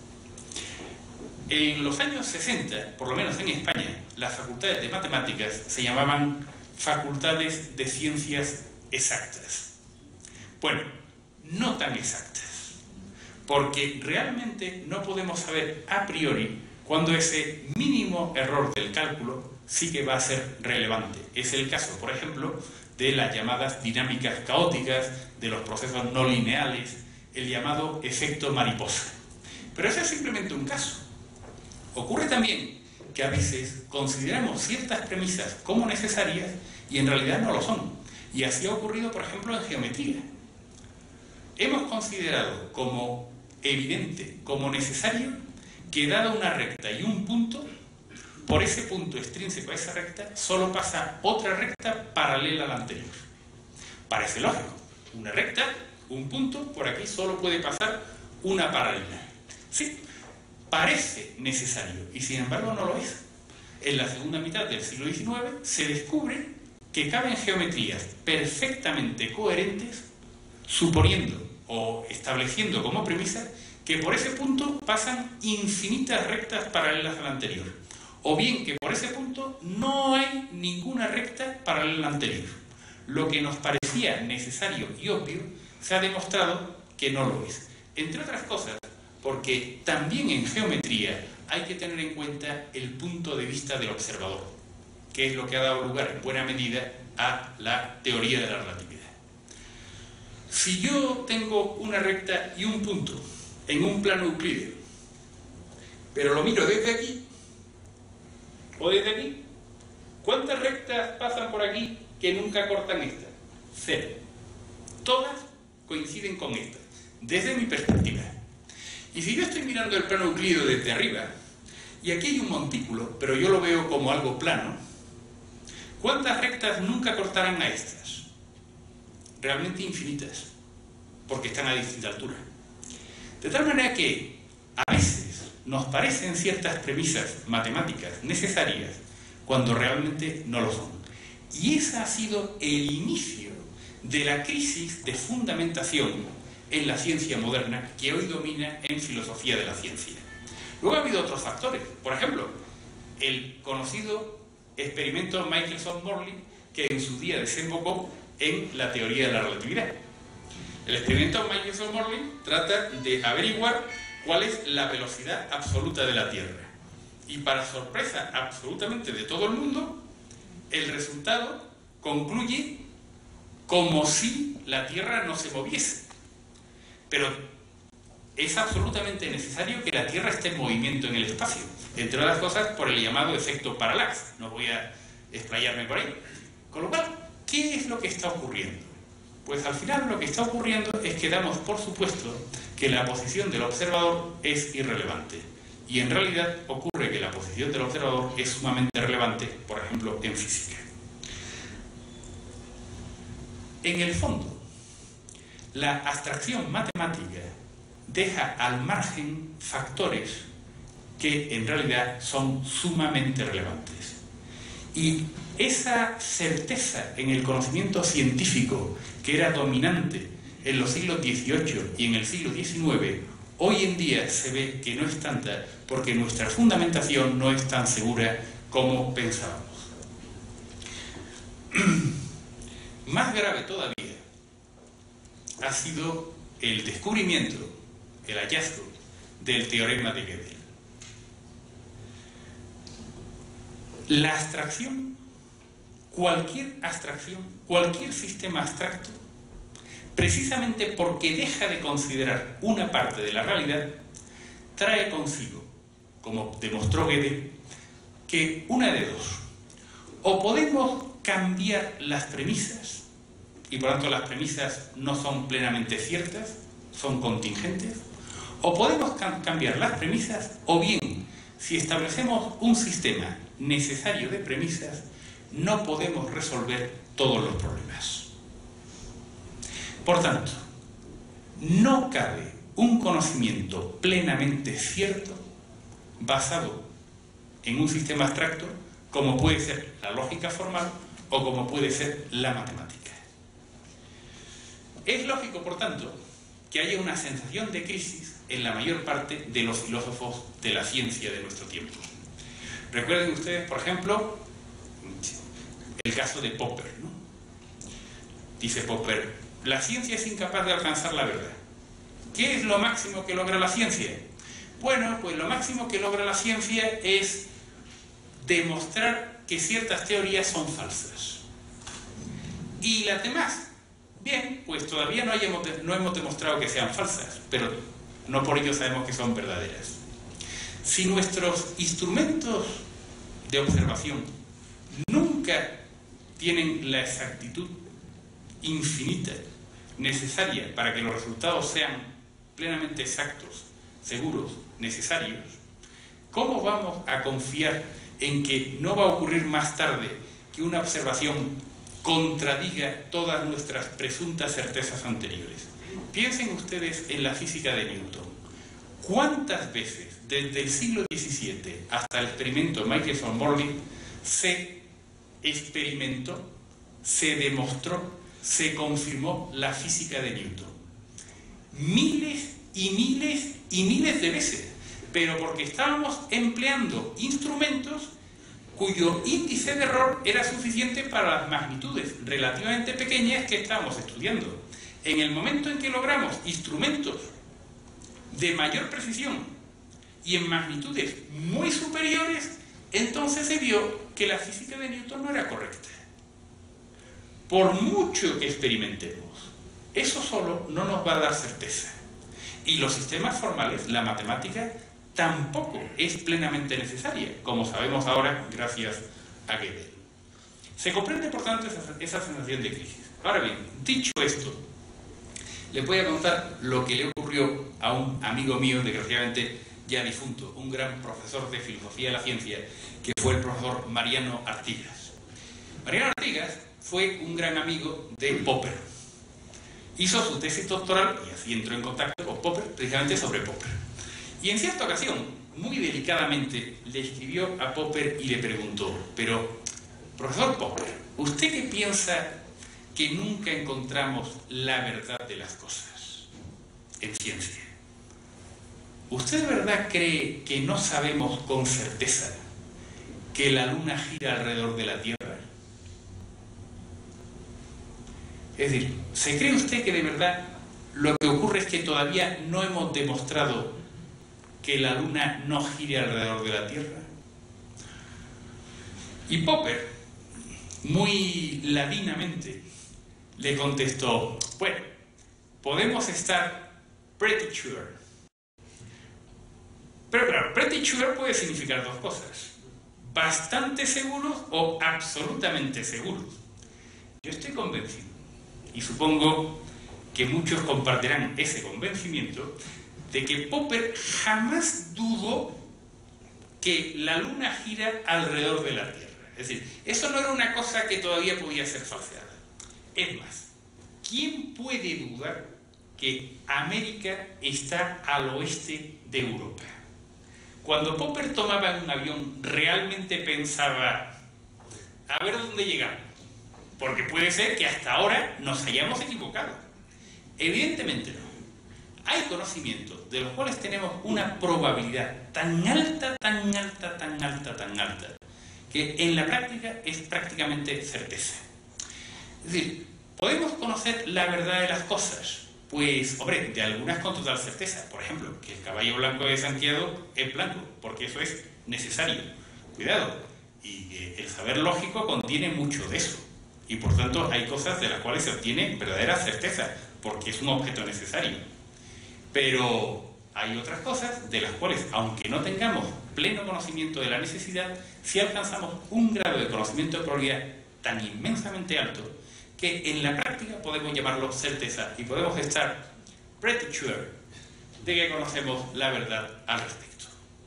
En los años sesenta, por lo menos en España, las facultades de matemáticas se llamaban facultades de ciencias exactas. Bueno, no tan exactas, porque realmente no podemos saber a priori cuándo ese mínimo error del cálculo sí que va a ser relevante. Es el caso, por ejemplo, de las llamadas dinámicas caóticas, de los procesos no lineales, el llamado efecto mariposa. Pero ese es simplemente un caso. Ocurre también que a veces consideramos ciertas premisas como necesarias y en realidad no lo son. Y así ha ocurrido, por ejemplo, en geometría. Hemos considerado como evidente, como necesario, que dada una recta y un punto, por ese punto extrínseco a esa recta, solo pasa otra recta paralela a la anterior. Parece lógico. Una recta, un punto, por aquí solo puede pasar una paralela. Sí, parece necesario, y sin embargo no lo es. En la segunda mitad del siglo diecinueve se descubre que caben geometrías perfectamente coherentes, suponiendo o estableciendo como premisa que por ese punto pasan infinitas rectas paralelas a la anterior, o bien que por ese punto no hay ninguna recta paralela a la anterior. Lo que nos parecía necesario y obvio se ha demostrado que no lo es. Entre otras cosas, porque también en geometría hay que tener en cuenta el punto de vista del observador, que es lo que ha dado lugar en buena medida a la teoría de la relatividad. Si yo tengo una recta y un punto en un plano euclídeo, pero lo miro desde aquí o desde aquí, ¿cuántas rectas pasan por aquí que nunca cortan esta? Cero. Todas coinciden con esta, desde mi perspectiva. Y si yo estoy mirando el plano euclídeo desde arriba, y aquí hay un montículo, pero yo lo veo como algo plano, ¿cuántas rectas nunca cortarán a estas? Realmente infinitas, porque están a distinta altura. De tal manera que a veces nos parecen ciertas premisas matemáticas necesarias cuando realmente no lo son. Y ese ha sido el inicio de la crisis de fundamentación en la ciencia moderna que hoy domina en filosofía de la ciencia. Luego ha habido otros factores. Por ejemplo, el conocido experimento Michelson-Morley, que en su día desembocó en la teoría de la relatividad. El experimento Michelson-Morley trata de averiguar cuál es la velocidad absoluta de la Tierra. Y para sorpresa absolutamente de todo el mundo, el resultado concluye como si la Tierra no se moviese. Pero es absolutamente necesario que la Tierra esté en movimiento en el espacio, entre otras cosas por el llamado efecto parallax. No voy a explayarme por ahí. Con lo cual, ¿qué es lo que está ocurriendo? Pues al final lo que está ocurriendo es que damos por supuesto que la posición del observador es irrelevante. Y en realidad ocurre que la posición del observador es sumamente relevante, por ejemplo, en física. En el fondo, la abstracción matemática deja al margen factores que en realidad son sumamente relevantes. Y esa certeza en el conocimiento científico que era dominante en los siglos dieciocho y en el siglo diecinueve, hoy en día se ve que no es tanta porque nuestra fundamentación no es tan segura como pensábamos. Más grave todavía ha sido el descubrimiento, el hallazgo del teorema de Gödel. La abstracción, cualquier abstracción, cualquier sistema abstracto, precisamente porque deja de considerar una parte de la realidad, trae consigo, como demostró Gödel, que una de dos: o podemos cambiar las premisas, y por tanto las premisas no son plenamente ciertas, son contingentes, o podemos cambiar las premisas, o bien, si establecemos un sistema necesario de premisas, no podemos resolver todos los problemas. Por tanto, no cabe un conocimiento plenamente cierto basado en un sistema abstracto como puede ser la lógica formal o como puede ser la matemática. Es lógico, por tanto, que haya una sensación de crisis en la mayor parte de los filósofos de la ciencia de nuestro tiempo. Recuerden ustedes, por ejemplo, el caso de Popper, ¿no? Dice Popper: la ciencia es incapaz de alcanzar la verdad. ¿Qué es lo máximo que logra la ciencia? Bueno, pues lo máximo que logra la ciencia es demostrar que ciertas teorías son falsas. ¿Y las demás? Bien, pues todavía no, hayamos, no hemos demostrado que sean falsas, pero no por ello sabemos que son verdaderas. Si nuestros instrumentos de observación nunca tienen la exactitud infinita necesaria para que los resultados sean plenamente exactos, seguros, necesarios, ¿cómo vamos a confiar en que no va a ocurrir más tarde que una observación contradiga todas nuestras presuntas certezas anteriores? Piensen ustedes en la física de Newton. ¿Cuántas veces desde el siglo diecisiete hasta el experimento Michelson-Morley se experimentó, se demostró, se confirmó la física de Newton? Miles y miles y miles de veces, pero porque estábamos empleando instrumentos cuyo índice de error era suficiente para las magnitudes relativamente pequeñas que estábamos estudiando. En el momento en que logramos instrumentos de mayor precisión y en magnitudes muy superiores, entonces se vio que la física de Newton no era correcta. Por mucho que experimentemos, eso solo no nos va a dar certeza. Y los sistemas formales, la matemática, tampoco es plenamente necesaria, como sabemos ahora gracias a Gödel. Se comprende, por tanto, esa, esa sensación de crisis. Ahora bien, dicho esto, les voy a contar lo que le ocurrió a un amigo mío, desgraciadamente ya difunto, un gran profesor de filosofía de la ciencia, que fue el profesor Mariano Artigas. Mariano Artigas fue un gran amigo de Popper. Hizo su tesis doctoral, y así entró en contacto con Popper, precisamente sobre Popper. Y en cierta ocasión, muy delicadamente, le escribió a Popper y le preguntó: pero, profesor Popper, ¿usted qué piensa que nunca encontramos la verdad de las cosas en ciencia? ¿Usted de verdad cree que no sabemos con certeza que la Luna gira alrededor de la Tierra? Es decir, ¿se cree usted que de verdad lo que ocurre es que todavía no hemos demostrado que la Luna no gire alrededor de la Tierra? Y Popper, muy ladinamente, le contestó: bueno, podemos estar pretty sure. Pero claro, pretty sure puede significar dos cosas: bastante seguros o absolutamente seguros. Yo estoy convencido, y supongo que muchos compartirán ese convencimiento, de que Popper jamás dudó que la Luna gira alrededor de la Tierra. Es decir, eso no era una cosa que todavía podía ser falseada. Es más, ¿quién puede dudar que América está al oeste de Europa? Cuando Popper tomaba un avión, realmente pensaba: a ver dónde llegamos, porque puede ser que hasta ahora nos hayamos equivocado. Evidentemente no. Hay conocimientos de los cuales tenemos una probabilidad tan alta, tan alta, tan alta, tan alta, que en la práctica es prácticamente certeza. Es decir, ¿podemos conocer la verdad de las cosas? Pues, hombre, de algunas con total certeza. Por ejemplo, que el caballo blanco de Santiago es blanco, porque eso es necesario. Cuidado. Y eh, el saber lógico contiene mucho de eso. Y por tanto hay cosas de las cuales se obtiene verdadera certeza, porque es un objeto necesario. Pero hay otras cosas de las cuales, aunque no tengamos pleno conocimiento de la necesidad, sí alcanzamos un grado de conocimiento de probabilidad tan inmensamente alto que en la práctica podemos llamarlo certeza y podemos estar pretty sure de que conocemos la verdad al respecto.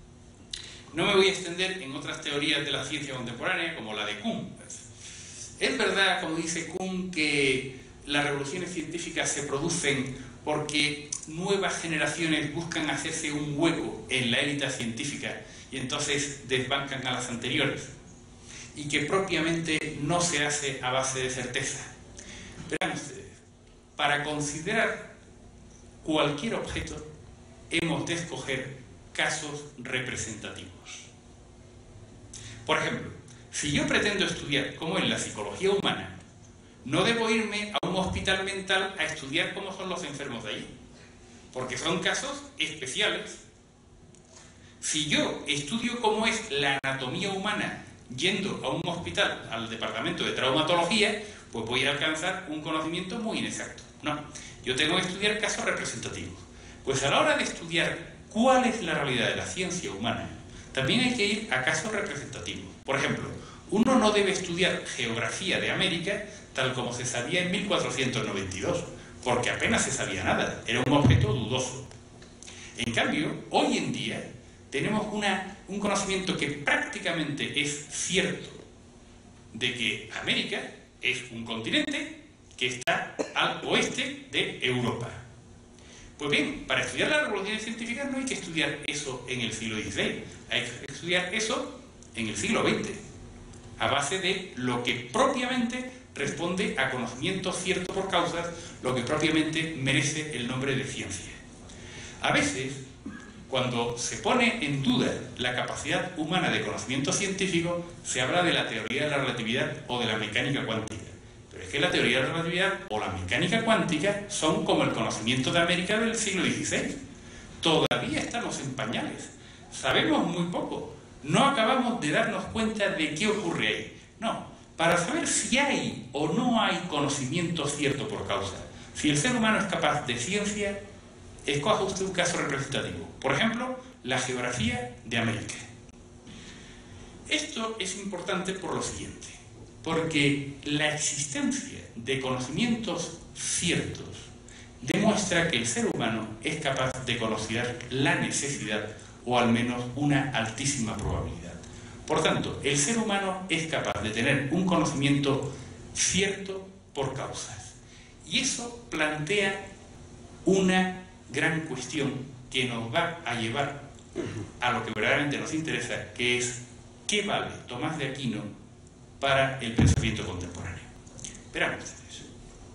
No me voy a extender en otras teorías de la ciencia contemporánea, como la de Kuhn. Es verdad, como dice Kuhn, que las revoluciones científicas se producen porque nuevas generaciones buscan hacerse un hueco en la élite científica y entonces desbancan a las anteriores, y que propiamente no se hace a base de certeza. Verán ustedes, para considerar cualquier objeto hemos de escoger casos representativos. Por ejemplo, si yo pretendo estudiar cómo es la psicología humana, no debo irme a un hospital mental a estudiar cómo son los enfermos de allí, porque son casos especiales. Si yo estudio cómo es la anatomía humana yendo a un hospital, al departamento de traumatología, pues voy a alcanzar un conocimiento muy inexacto. No, yo tengo que estudiar casos representativos. Pues a la hora de estudiar cuál es la realidad de la ciencia humana, también hay que ir a casos representativos. Por ejemplo, uno no debe estudiar geografía de América tal como se sabía en mil cuatrocientos noventa y dos, porque apenas se sabía nada, era un objeto dudoso. En cambio, hoy en día tenemos una, un conocimiento que prácticamente es cierto de que América es un continente que está al oeste de Europa. Pues bien, para estudiar las revoluciones científicas no hay que estudiar eso en el siglo dieciséis, hay que estudiar eso en el siglo veinte, a base de lo que propiamente responde a conocimiento cierto por causas, lo que propiamente merece el nombre de ciencia. A veces, cuando se pone en duda la capacidad humana de conocimiento científico, se habla de la teoría de la relatividad o de la mecánica cuántica. Pero es que la teoría de la relatividad o la mecánica cuántica son como el conocimiento de América del siglo dieciséis. Todavía estamos en pañales. Sabemos muy poco. No acabamos de darnos cuenta de qué ocurre ahí. No, para saber si hay o no hay conocimiento cierto por causa, si el ser humano es capaz de ciencia, escoja usted un caso representativo. Por ejemplo, la geografía de América. Esto es importante por lo siguiente, porque la existencia de conocimientos ciertos demuestra que el ser humano es capaz de conocer la necesidad o al menos una altísima probabilidad. Por tanto, el ser humano es capaz de tener un conocimiento cierto por causas. Y eso plantea una gran cuestión que nos va a llevar a lo que verdaderamente nos interesa, que es ¿qué vale Tomás de Aquino para el pensamiento contemporáneo? Verán ustedes.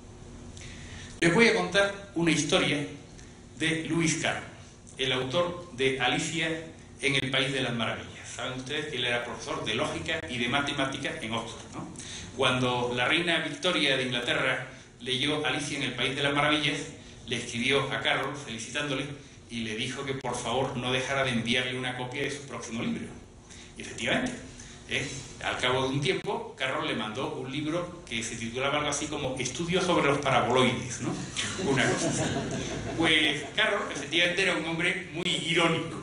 Les voy a contar una historia de Lewis Carroll, el autor de Alicia en el País de las Maravillas. Saben ustedes que él era profesor de lógica y de matemáticas en Oxford, ¿no? Cuando la reina Victoria de Inglaterra leyó Alicia en el País de las Maravillas, le escribió a Carroll felicitándole y le dijo que por favor no dejara de enviarle una copia de su próximo libro. Y efectivamente, ¿eh? al cabo de un tiempo, Carroll le mandó un libro que se titulaba algo así como Estudios sobre los paraboloides, ¿no? Una cosa así. Pues Carroll efectivamente era un hombre muy irónico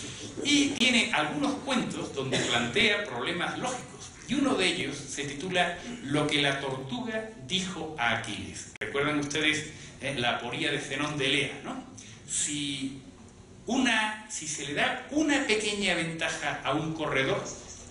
y tiene algunos cuentos donde plantea problemas lógicos. Y uno de ellos se titula Lo que la tortuga dijo a Aquiles. ¿Recuerdan ustedes eh, la aporía de Zenón de Elea, ¿no? Si, una, si se le da una pequeña ventaja a un corredor,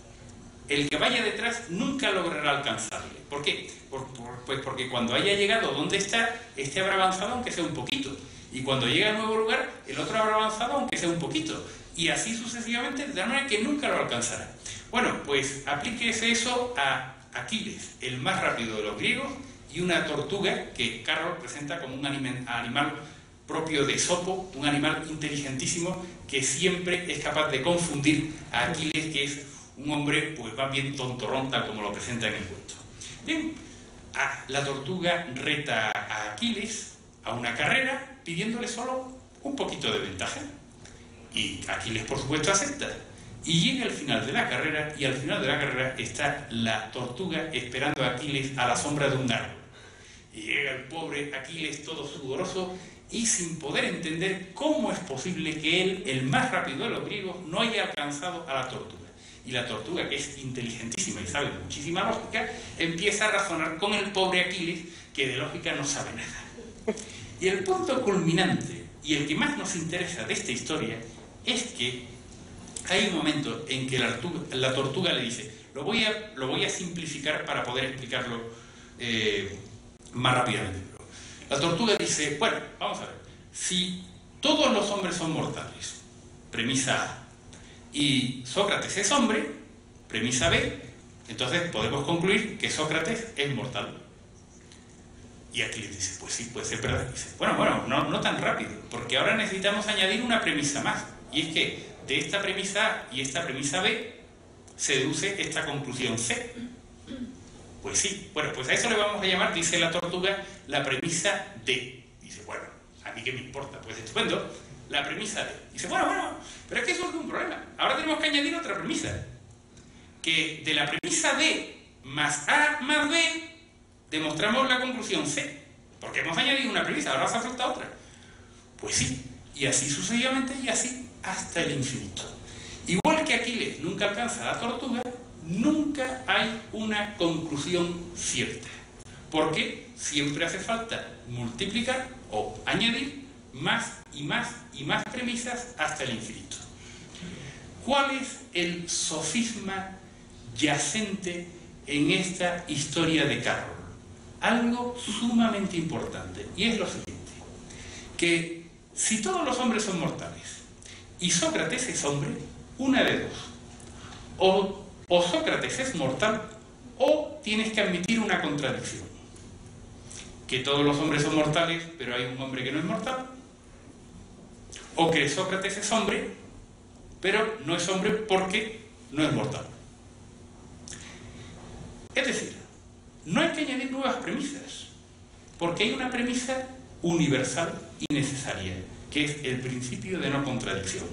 el que vaya detrás nunca logrará alcanzarle. ¿Por qué? Por, por, pues porque cuando haya llegado donde está, este habrá avanzado aunque sea un poquito. Y cuando llegue al nuevo lugar, el otro habrá avanzado aunque sea un poquito. Y así sucesivamente, de tal manera que nunca lo alcanzará. Bueno, pues aplíquese eso a Aquiles, el más rápido de los griegos, y una tortuga que Carroll presenta como un animal, animal propio de Esopo, un animal inteligentísimo que siempre es capaz de confundir a Aquiles, que es un hombre pues va bien tontorrón, tal como lo presenta en el cuento. Bien, a, la tortuga reta a Aquiles a una carrera pidiéndole solo un poquito de ventaja. Y Aquiles, por supuesto, acepta. Y llega al final de la carrera, y al final de la carrera está la tortuga esperando a Aquiles a la sombra de un árbol. Y llega el pobre Aquiles todo sudoroso y sin poder entender cómo es posible que él, el más rápido de los griegos, no haya alcanzado a la tortuga. Y la tortuga, que es inteligentísima y sabe muchísima lógica, empieza a razonar con el pobre Aquiles, que de lógica no sabe nada. Y el punto culminante, y el que más nos interesa de esta historia, es que hay un momento en que la tortuga, la tortuga le dice, lo voy, a, lo voy a simplificar para poder explicarlo eh, más rápidamente. La tortuga dice, bueno, vamos a ver, si todos los hombres son mortales, premisa A, y Sócrates es hombre, premisa B, entonces podemos concluir que Sócrates es mortal. Y aquí le dice, pues sí, puede ser verdad. Y dice, bueno, bueno, no, no tan rápido, porque ahora necesitamos añadir una premisa más. Y es que de esta premisa A y esta premisa B se deduce esta conclusión C. Pues sí, bueno, pues a eso le vamos a llamar, dice la tortuga, la premisa D. Dice, bueno, a mí qué me importa, pues estupendo, la premisa D. Dice, bueno, bueno, pero es que eso es un problema. Ahora tenemos que añadir otra premisa. Que de la premisa D más A más B demostramos la conclusión C. Porque hemos añadido una premisa, ahora hace falta otra. Pues sí, y así sucesivamente y así hasta el infinito. Igual que Aquiles nunca alcanza a la tortuga, nunca hay una conclusión cierta. Porque siempre hace falta multiplicar o añadir más y más y más premisas hasta el infinito. ¿Cuál es el sofisma yacente en esta historia de Carroll? Algo sumamente importante, y es lo siguiente, que si todos los hombres son mortales y Sócrates es hombre, una de dos, o, o Sócrates es mortal o tienes que admitir una contradicción, que todos los hombres son mortales pero hay un hombre que no es mortal, O que Sócrates es hombre, pero no es hombre porque no es mortal. Es decir, no hay que añadir nuevas premisas, porque hay una premisa universal y necesaria, que es el principio de no contradicción.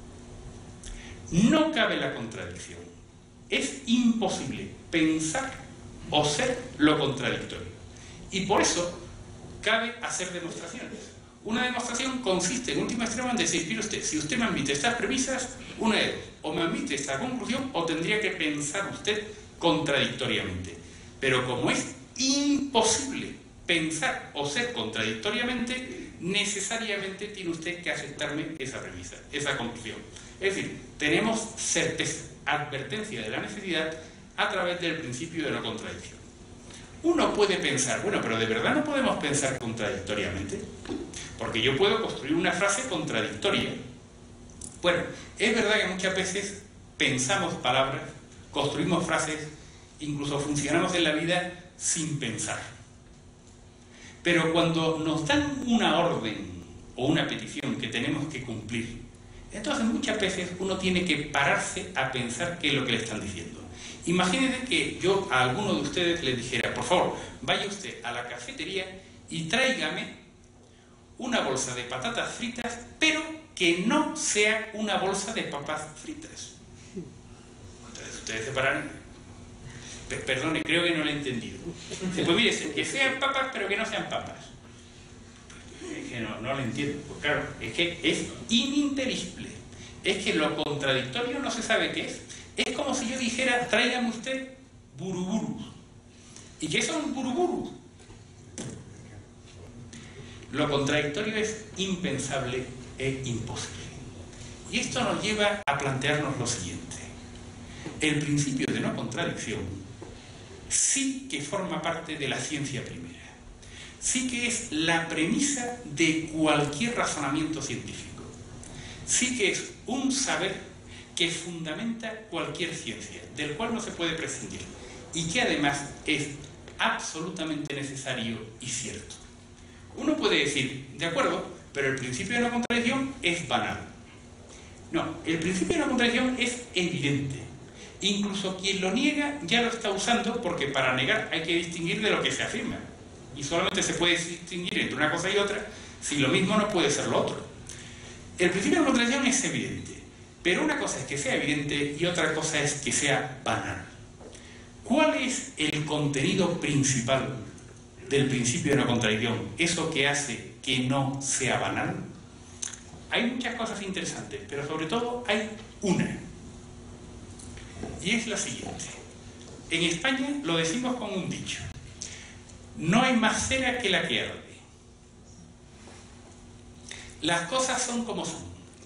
No cabe la contradicción. Es imposible pensar o ser lo contradictorio. Y por eso cabe hacer demostraciones. Una demostración consiste, en última extrema, en decir, mire usted, si usted me admite estas premisas, una de dos, o me admite esta conclusión, o tendría que pensar usted contradictoriamente. Pero como es imposible pensar o ser contradictoriamente, necesariamente tiene usted que aceptarme esa premisa, esa conclusión. Es decir, tenemos certeza, advertencia de la necesidad a través del principio de no contradicción. Uno puede pensar, bueno, pero ¿de verdad no podemos pensar contradictoriamente? Porque yo puedo construir una frase contradictoria. Bueno, es verdad que muchas veces pensamos palabras, construimos frases, incluso funcionamos en la vida sin pensar. Pero cuando nos dan una orden o una petición que tenemos que cumplir, entonces muchas veces uno tiene que pararse a pensar qué es lo que le están diciendo. Imagínense que yo a alguno de ustedes les dijera, por favor, vaya usted a la cafetería y tráigame una bolsa de patatas fritas, pero que no sea una bolsa de papas fritas. Entonces ustedes se paran. Perdone, creo que no lo he entendido. Pues mire, que sean papas, pero que no sean papas. Es que no, no lo entiendo. Pues claro, es que es ininteligible. Es que lo contradictorio no se sabe qué es. Es como si yo dijera, tráigame usted buruburus. ¿Y qué son buruburus? Lo contradictorio es impensable e imposible. Y esto nos lleva a plantearnos lo siguiente. El principio de no contradicción sí que forma parte de la ciencia primera. Sí que es la premisa de cualquier razonamiento científico. Sí que es un saber que fundamenta cualquier ciencia, del cual no se puede prescindir, y que además es absolutamente necesario y cierto. Uno puede decir, de acuerdo, pero el principio de no contradicción es banal. No, el principio de no contradicción es evidente. Incluso quien lo niega ya lo está usando, porque para negar hay que distinguir de lo que se afirma. Y solamente se puede distinguir entre una cosa y otra, si lo mismo no puede ser lo otro. El principio de no contradicción es evidente, pero una cosa es que sea evidente y otra cosa es que sea banal. ¿Cuál es el contenido principal del principio de no contradicción? Eso que hace que no sea banal. Hay muchas cosas interesantes, pero sobre todo hay una. Y es la siguiente. En España lo decimos con un dicho. No hay más cera que la que arde. Las cosas son como son.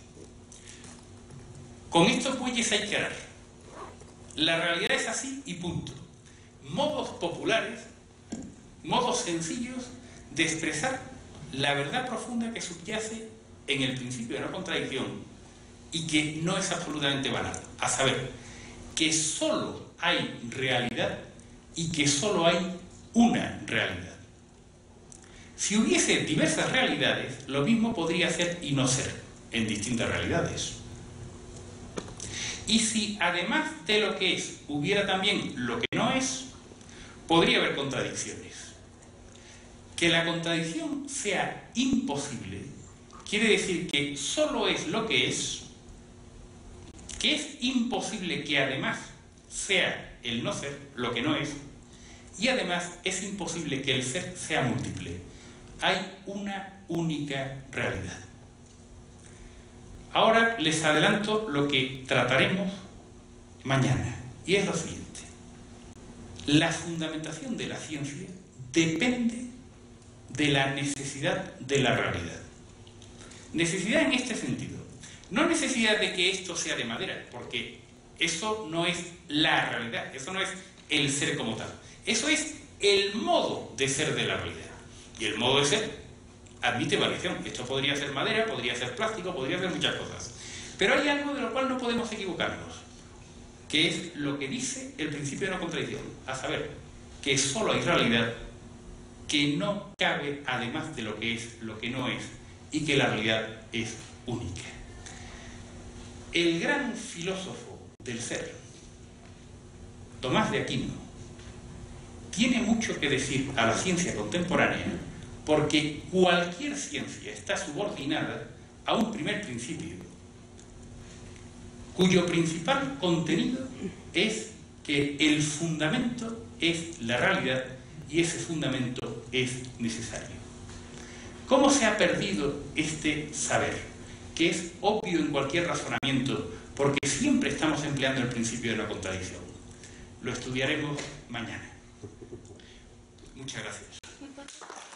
Con estos bueyes hay que arar. La realidad es así y punto. Modos populares, modos sencillos de expresar la verdad profunda que subyace en el principio de no contradicción y que no es absolutamente banal. A saber, que solo hay realidad y que solo hay una realidad. Si hubiese diversas realidades, lo mismo podría ser y no ser en distintas realidades. Y si además de lo que es hubiera también lo que no es, podría haber contradicciones. Que la contradicción sea imposible quiere decir que solo es lo que es, que es imposible que además sea el no ser lo que no es, y además es imposible que el ser sea múltiple. Hay una única realidad. Ahora les adelanto lo que trataremos mañana, y es lo siguiente. La fundamentación de la ciencia depende de la necesidad de la realidad. Necesidad en este sentido. No necesidad de que esto sea de madera, porque eso no es la realidad, eso no es el ser como tal. Eso es el modo de ser de la realidad. Y el modo de ser admite variación. Esto podría ser madera, podría ser plástico, podría ser muchas cosas. Pero hay algo de lo cual no podemos equivocarnos, que es lo que dice el principio de no contradicción, a saber, que solo hay realidad, que no cabe además de lo que es lo que no es, y que la realidad es única. El gran filósofo del ser, Tomás de Aquino, tiene mucho que decir a la ciencia contemporánea porque cualquier ciencia está subordinada a un primer principio, cuyo principal contenido es que el fundamento es la realidad y ese fundamento es necesario. ¿Cómo se ha perdido este saber? Que es obvio en cualquier razonamiento, porque siempre estamos empleando el principio de la contradicción. Lo estudiaremos mañana. Muchas gracias.